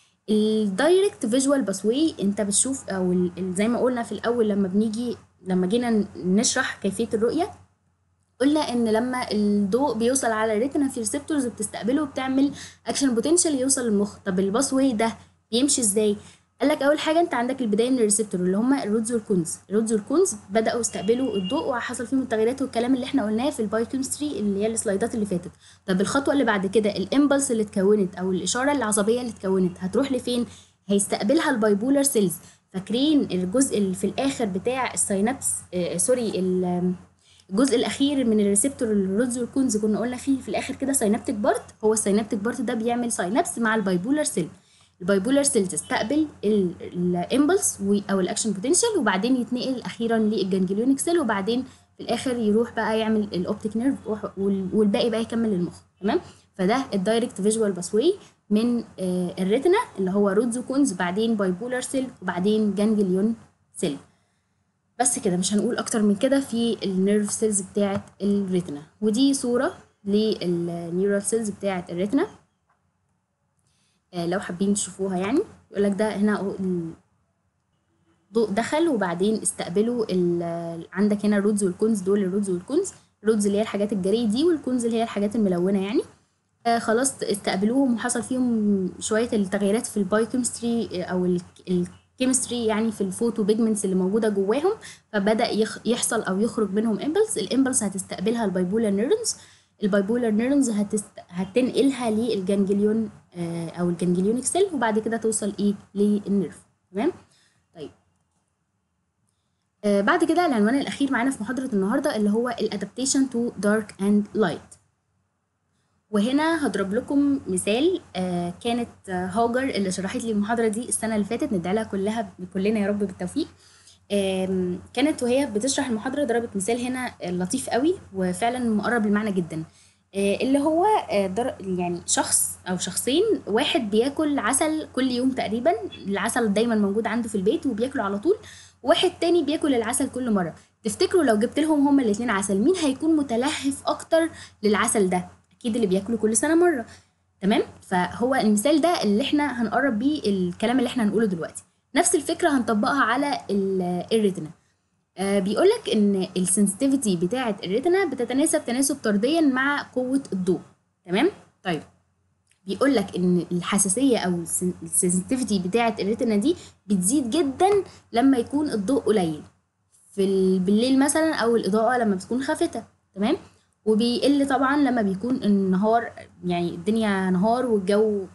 Speaker 1: الدايركت فيجوال باسواي، انت بتشوف، او زي ما قلنا في الاول لما بنيجي لما جينا نشرح كيفيه الرؤيه، قلنا ان لما الضوء بيوصل على الريتنا في ريسبتورز بتستقبله وبتعمل اكشن بوتنشال يوصل للمخ. طب الباسواي ده بيمشي ازاي؟ قال لك اول حاجه انت عندك البدايه من الريسبتور اللي هم الرودز والكونز. الرودز والكونز بداوا يستقبلوا الضوء وحصل فيهم التغيرات والكلام اللي احنا قلناه في البايوكيمستري اللي هي السلايدات اللي فاتت. طب الخطوه اللي بعد كده الامبلس اللي اتكونت او الاشاره العصبيه اللي اتكونت هتروح لفين؟ هيستقبلها البايبولار سيلز. فاكرين الجزء اللي في الاخر بتاع الساينابس، آه سوري الجزء الاخير من الريسبتور الرودز والكونز كنا قلنا فيه في الاخر كده ساينابتيك بارت. هو الساينابتيك بارت ده بيعمل ساينابس مع البايبولار سيل. البايبولار سيل تستقبل الامبلس او الاكشن بوتنشال وبعدين يتنقل اخيرا للجانجليونيك سيل، وبعدين في الاخر يروح بقى يعمل الاوبتيك نيرف والباقي بقى يكمل للمخ. تمام، فده الدايركت فيجوال باسواي من آه الريتنا اللي هو رودز وكونز، بعدين بايبولار سيل وبعدين جانجليون سيل. بس كده، مش هنقول اكتر من كده في النيرف سيلز بتاعه الريتنا. ودي صوره للنيورال سيلز بتاعه الريتنا آه لو حابين تشوفوها يعني. يقول لك ده هنا الضوء دخل وبعدين استقبلوا عندك هنا الرودز والكونز. دول الرودز والكونز، الرودز اللي هي الحاجات الجري دي، والكونز اللي هي الحاجات الملونه يعني. آه خلاص استقبلوهم وحصل فيهم شويه التغيرات في البايوكيمستري او الكيمستري يعني في الفوتو بيجمنتس اللي موجوده جواهم، فبدا يحصل او يخرج منهم امبلس. الامبلس هتستقبلها البايبولار نيرونز. البايبولار نيرونز هتست... هتنقلها للجانجليون آه او الجانجليونيك سيل، وبعد كده توصل ايه للنيرف. تمام، طيب آه بعد كده العنوان الاخير معانا في محاضره النهارده اللي هو الادابتيشن تو دارك اند لايت. وهنا هضرب لكم مثال. آه كانت آه هاجر اللي شرحت لي المحاضره دي السنه اللي فاتت، ندعي لها كلها كلنا يا رب بالتوفيق. آه كانت وهي بتشرح المحاضره ضربت مثال هنا لطيف قوي وفعلا مقرب للمعنى جدا، آه اللي هو آه يعني شخص او شخصين، واحد بياكل عسل كل يوم تقريبا، العسل دايما موجود عنده في البيت وبياكله على طول، واحد تاني بياكل العسل كل مره. تفتكروا لو جبت لهم هما الاثنين عسل، مين هيكون متلهف اكتر للعسل ده؟ اكيد اللي بياكله كل سنه مره. تمام، فهو المثال ده اللي احنا هنقرب بيه الكلام اللي احنا هنقوله دلوقتي. نفس الفكره هنطبقها على الريتنا. آه بيقول لك ان السنسيتيفيتي بتاعه الريتنا بتتناسب تناسب طرديا مع قوه الضوء. تمام، طيب بيقول لك ان الحساسيه او السنسيتيفيتي بتاعه الريتنا دي بتزيد جدا لما يكون الضوء قليل في بالليل مثلا، او الاضاءه لما بتكون خافته. تمام، وبيقل طبعا لما بيكون النهار، يعني الدنيا نهار والجو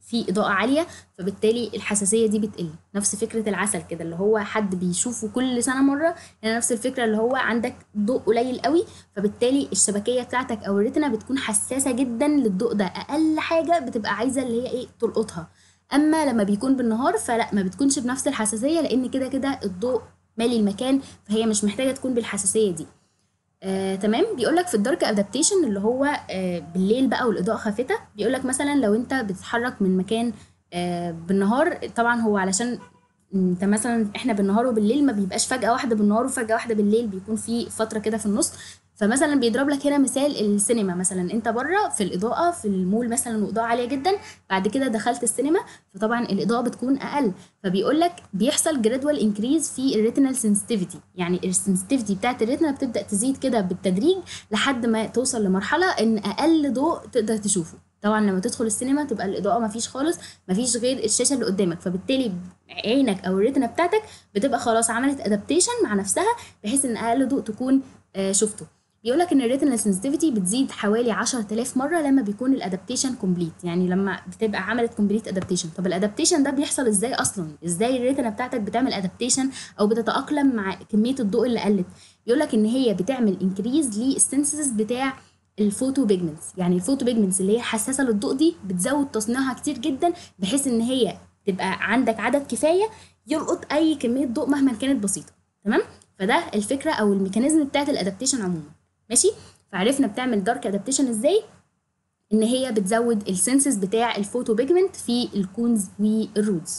Speaker 1: في اضاءه عاليه، فبالتالي الحساسيه دي بتقل. نفس فكره العسل كده، اللي هو حد بيشوفه كل سنه مره، يعني نفس الفكره، اللي هو عندك ضوء قليل قوي، فبالتالي الشبكيه بتاعتك او الريتنا بتكون حساسه جدا للضوء ده، اقل حاجه بتبقى عايزه اللي هي ايه تلقطها. اما لما بيكون بالنهار فلا، ما بتكونش بنفس الحساسيه، لان كده كده الضوء مالي المكان، فهي مش محتاجه تكون بالحساسيه دي. آه، تمام. بيقول لك في الدارك ادابتيشن، اللي هو آه بالليل بقى والاضاءه خافته، بيقول لك مثلا لو انت بتتحرك من مكان آه بالنهار، طبعا هو علشان انت مثلا احنا بالنهار وبالليل ما بيبقاش فجأة واحدة بالنهار وفجأة واحدة بالليل، بيكون في فترة كده في النص. فمثلا بيضرب لك هنا مثال السينما، مثلا انت بره في الاضاءة في المول مثلا واضاءة عالية جدا، بعد كده دخلت السينما فطبعا الاضاءة بتكون اقل، فبيقول لك بيحصل جرادوال انكريز في الريتينال سنسيتيفيتي، يعني السنسيتيفيتي بتاعت الريتنا بتبدأ تزيد كده بالتدريج لحد ما توصل لمرحلة ان اقل ضوء تقدر تشوفه. طبعا لما تدخل السينما تبقى الاضاءه مفيش خالص، مفيش غير الشاشه اللي قدامك، فبالتالي عينك او الريتنا بتاعتك بتبقى خلاص عملت ادابتيشن مع نفسها بحيث ان اقل ضوء تكون آه شفته. بيقول لك ان الريتنا سنسيتيفيتي بتزيد حوالي عشرة آلاف مره لما بيكون الادابتيشن كومبليت، يعني لما بتبقى عملت كومبليت ادابتيشن. طب الادابتيشن ده بيحصل ازاي اصلا؟ ازاي الريتنا بتاعتك بتعمل ادابتيشن او بتتاقلم مع كميه الضوء اللي قلت؟ بيقول لك ان هي بتعمل انكريز للسنسز بتاع الفوتو بيجمنتس، يعني الفوتو بيجمنتس اللي هي حساسه للضوء دي بتزود تصنيعها كتير جدا بحيث ان هي تبقى عندك عدد كفايه يلقط اي كميه ضوء مهما كانت بسيطه. تمام. فده الفكره او الميكانيزم بتاعت الادابتيشن عموما. ماشي. فعرفنا بتعمل دارك ادابتيشن ازاي، ان هي بتزود السنسز بتاع الفوتو بيجمنت في الكونز والرودز.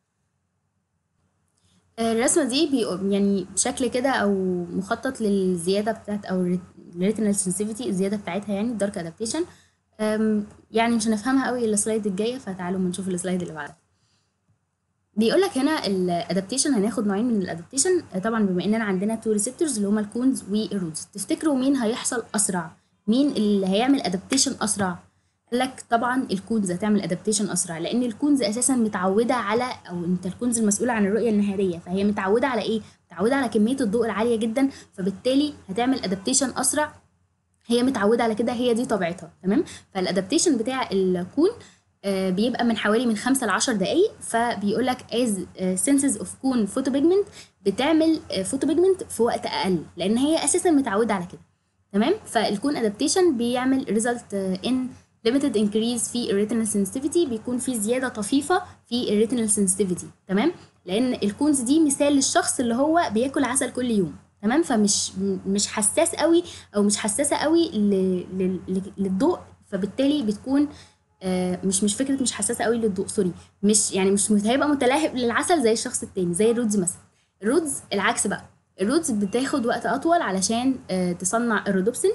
Speaker 1: الرسمه دي بي يعني شكل كده او مخطط للزياده بتاعت او الريتينال سنسيتيفيتي، الزياده بتاعتها يعني الدارك ادابتيشن. يعني مش هنفهمها قوي السلايد الجايه، فتعالوا نشوف السلايد اللي بعدها. بيقول لك هنا الادابتيشن هناخد نوعين من الادابتيشن، طبعا بما اننا عندنا تو ريسبتورز اللي هما الكونز والرودز. تفتكروا مين هيحصل اسرع؟ مين اللي هيعمل ادابتيشن اسرع؟ قال لك طبعا الكونز هتعمل ادابتيشن اسرع، لان الكونز اساسا متعوده على، او انت الكونز المسؤوله عن الرؤيه النهاريه، فهي متعوده على ايه؟ متعوده على كميه الضوء العاليه جدا، فبالتالي هتعمل ادابتيشن اسرع، هي متعوده على كده، هي دي طبيعتها. تمام. فالادابتيشن بتاع الكون آه بيبقى من حوالي من خمسة لعشر دقايق. فبيقول لك از سنسز اوف كون فوتو بيجمنت بتعمل فوتو بيجمنت في وقت اقل، لان هي اساسا متعوده على كده. تمام. فالكون ادابتيشن بيعمل ريزلت ان limited increase في الريتينال sensitivity، بيكون في زياده طفيفه في الريتينال sensitivity. تمام. لان الكونز دي مثال للشخص اللي هو بياكل عسل كل يوم. تمام. فمش مش حساس قوي او مش حساسه قوي للضوء، فبالتالي بتكون آه مش مش فكره مش حساسه قوي للضوء، سوري، مش يعني مش هيبقى متلهب للعسل زي الشخص التاني، زي الرودز مثلا. الرودز العكس بقى، الرودز بتاخد وقت اطول علشان آه تصنع الرودوبسين،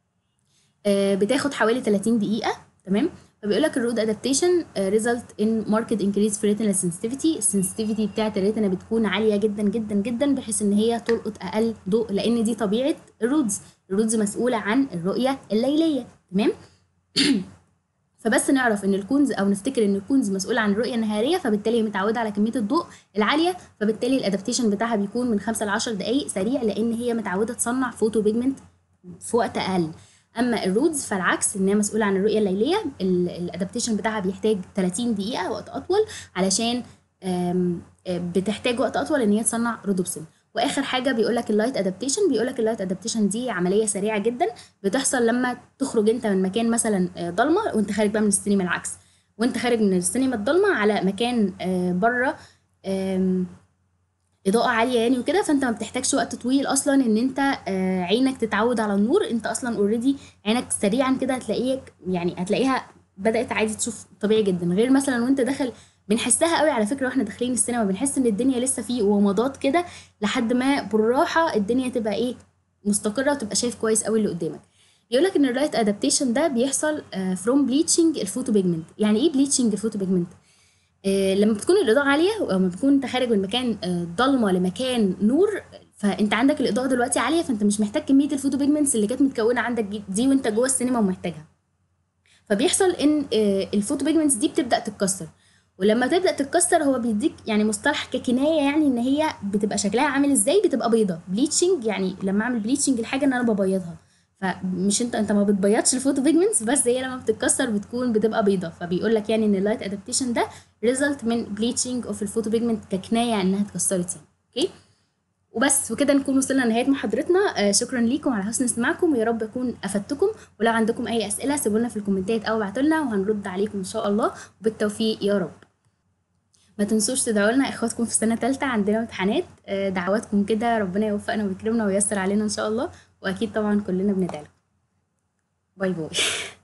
Speaker 1: آه بتاخد حوالي ثلاثين دقيقه. تمام. فبيقول لك الرود ادابتيشن ريزلت ان ماركت انكريز في ريتينال سنسيتيفيتي، السنسيتيفيتي بتاعه الريتنا بتكون عاليه جدا جدا جدا بحيث ان هي تلقط اقل ضوء، لان دي طبيعه الرودز. الرودز مسؤوله عن الرؤيه الليليه. تمام. فبس نعرف ان الكونز او نفتكر ان الكونز مسؤوله عن الرؤيه النهاريه، فبالتالي هي متعوده على كميه الضوء العاليه، فبالتالي الادابتيشن بتاعها بيكون من خمسة لعشر دقائق سريع، لان هي متعوده تصنع فوتو بيجمنت في وقت اقل. اما الرودز فالعكس، ان هي مسؤوله عن الرؤيه الليليه، الادابتيشن بتاعها بيحتاج ثلاثين دقيقه، وقت اطول، علشان بتحتاج وقت اطول ان هي تصنع رودوبسين. واخر حاجه بيقول لك اللايت ادابتيشن، بيقول لك اللايت ادابتيشن دي عمليه سريعه جدا بتحصل لما تخرج انت من مكان مثلا ضلمه، وانت خارج بقى من السينما العكس، وانت خارج من السينما الضلمه على مكان بره اضاءه عاليه يعني وكده، فانت ما بتحتاجش وقت طويل اصلا ان انت عينك تتعود على النور، انت اصلا اوريدي عينك سريعا كده هتلاقيك يعني هتلاقيها بدات عادي تشوف طبيعي جدا. غير مثلا وانت داخل، بنحسها قوي على فكره واحنا داخلين السينما، بنحس ان الدنيا لسه فيه ومضات كده لحد ما بالراحه الدنيا تبقى ايه مستقره وتبقى شايف كويس قوي اللي قدامك. يقول لك ان اللايت ادابتيشن ده بيحصل فروم بليتشنج الفوتو بيجمنت. يعني ايه بليتشنج الفوتو بيجمنت؟ آه لما بتكون الاضاءه عاليه، او لما بتكون انت خارج من مكان آه ضلمه لمكان نور، فانت عندك الاضاءه دلوقتي عاليه، فانت مش محتاج كميه الفوتو بيجمنتس اللي كانت متكونه عندك دي وانت جوه السينما ومحتاجها. فبيحصل ان آه الفوتو بيجمنتس دي بتبدا تتكسر، ولما تبدا تتكسر هو بيديك يعني مصطلح ككنايه، يعني ان هي بتبقى شكلها عامل ازاي، بتبقى بيضه. بليتشنج يعني لما اعمل بليتشنج الحاجه ان انا ببيضها، فمش انت انت ما بتبيضش الفوتو بيجمنتس، بس هي لما بتتكسر بتكون بتبقى بيضة. فبيقول لك يعني ان اللايت ادابتيشن ده ريزلت من بليتشنج اوف الفوتو بيجمنت ككناية انها اتكسرت يعني. اوكي، وبس وكده نكون وصلنا لنهاية محاضرتنا. آه شكرا ليكم على حسن استماعكم، ويا رب اكون افدتكم. ولو عندكم اي اسئلة سيبوا لنا في الكومنتات او ابعتوا لنا وهنرد عليكم ان شاء الله، وبالتوفيق يا رب. ما تنسوش تدعوا لنا اخواتكم في سنة تالتة، عندنا امتحانات. آه دعواتكم كده ربنا يوفقنا ويكرمنا وييسر علينا ان شاء الله، واكيد طبعا كلنا بندعي لكم. باي باي.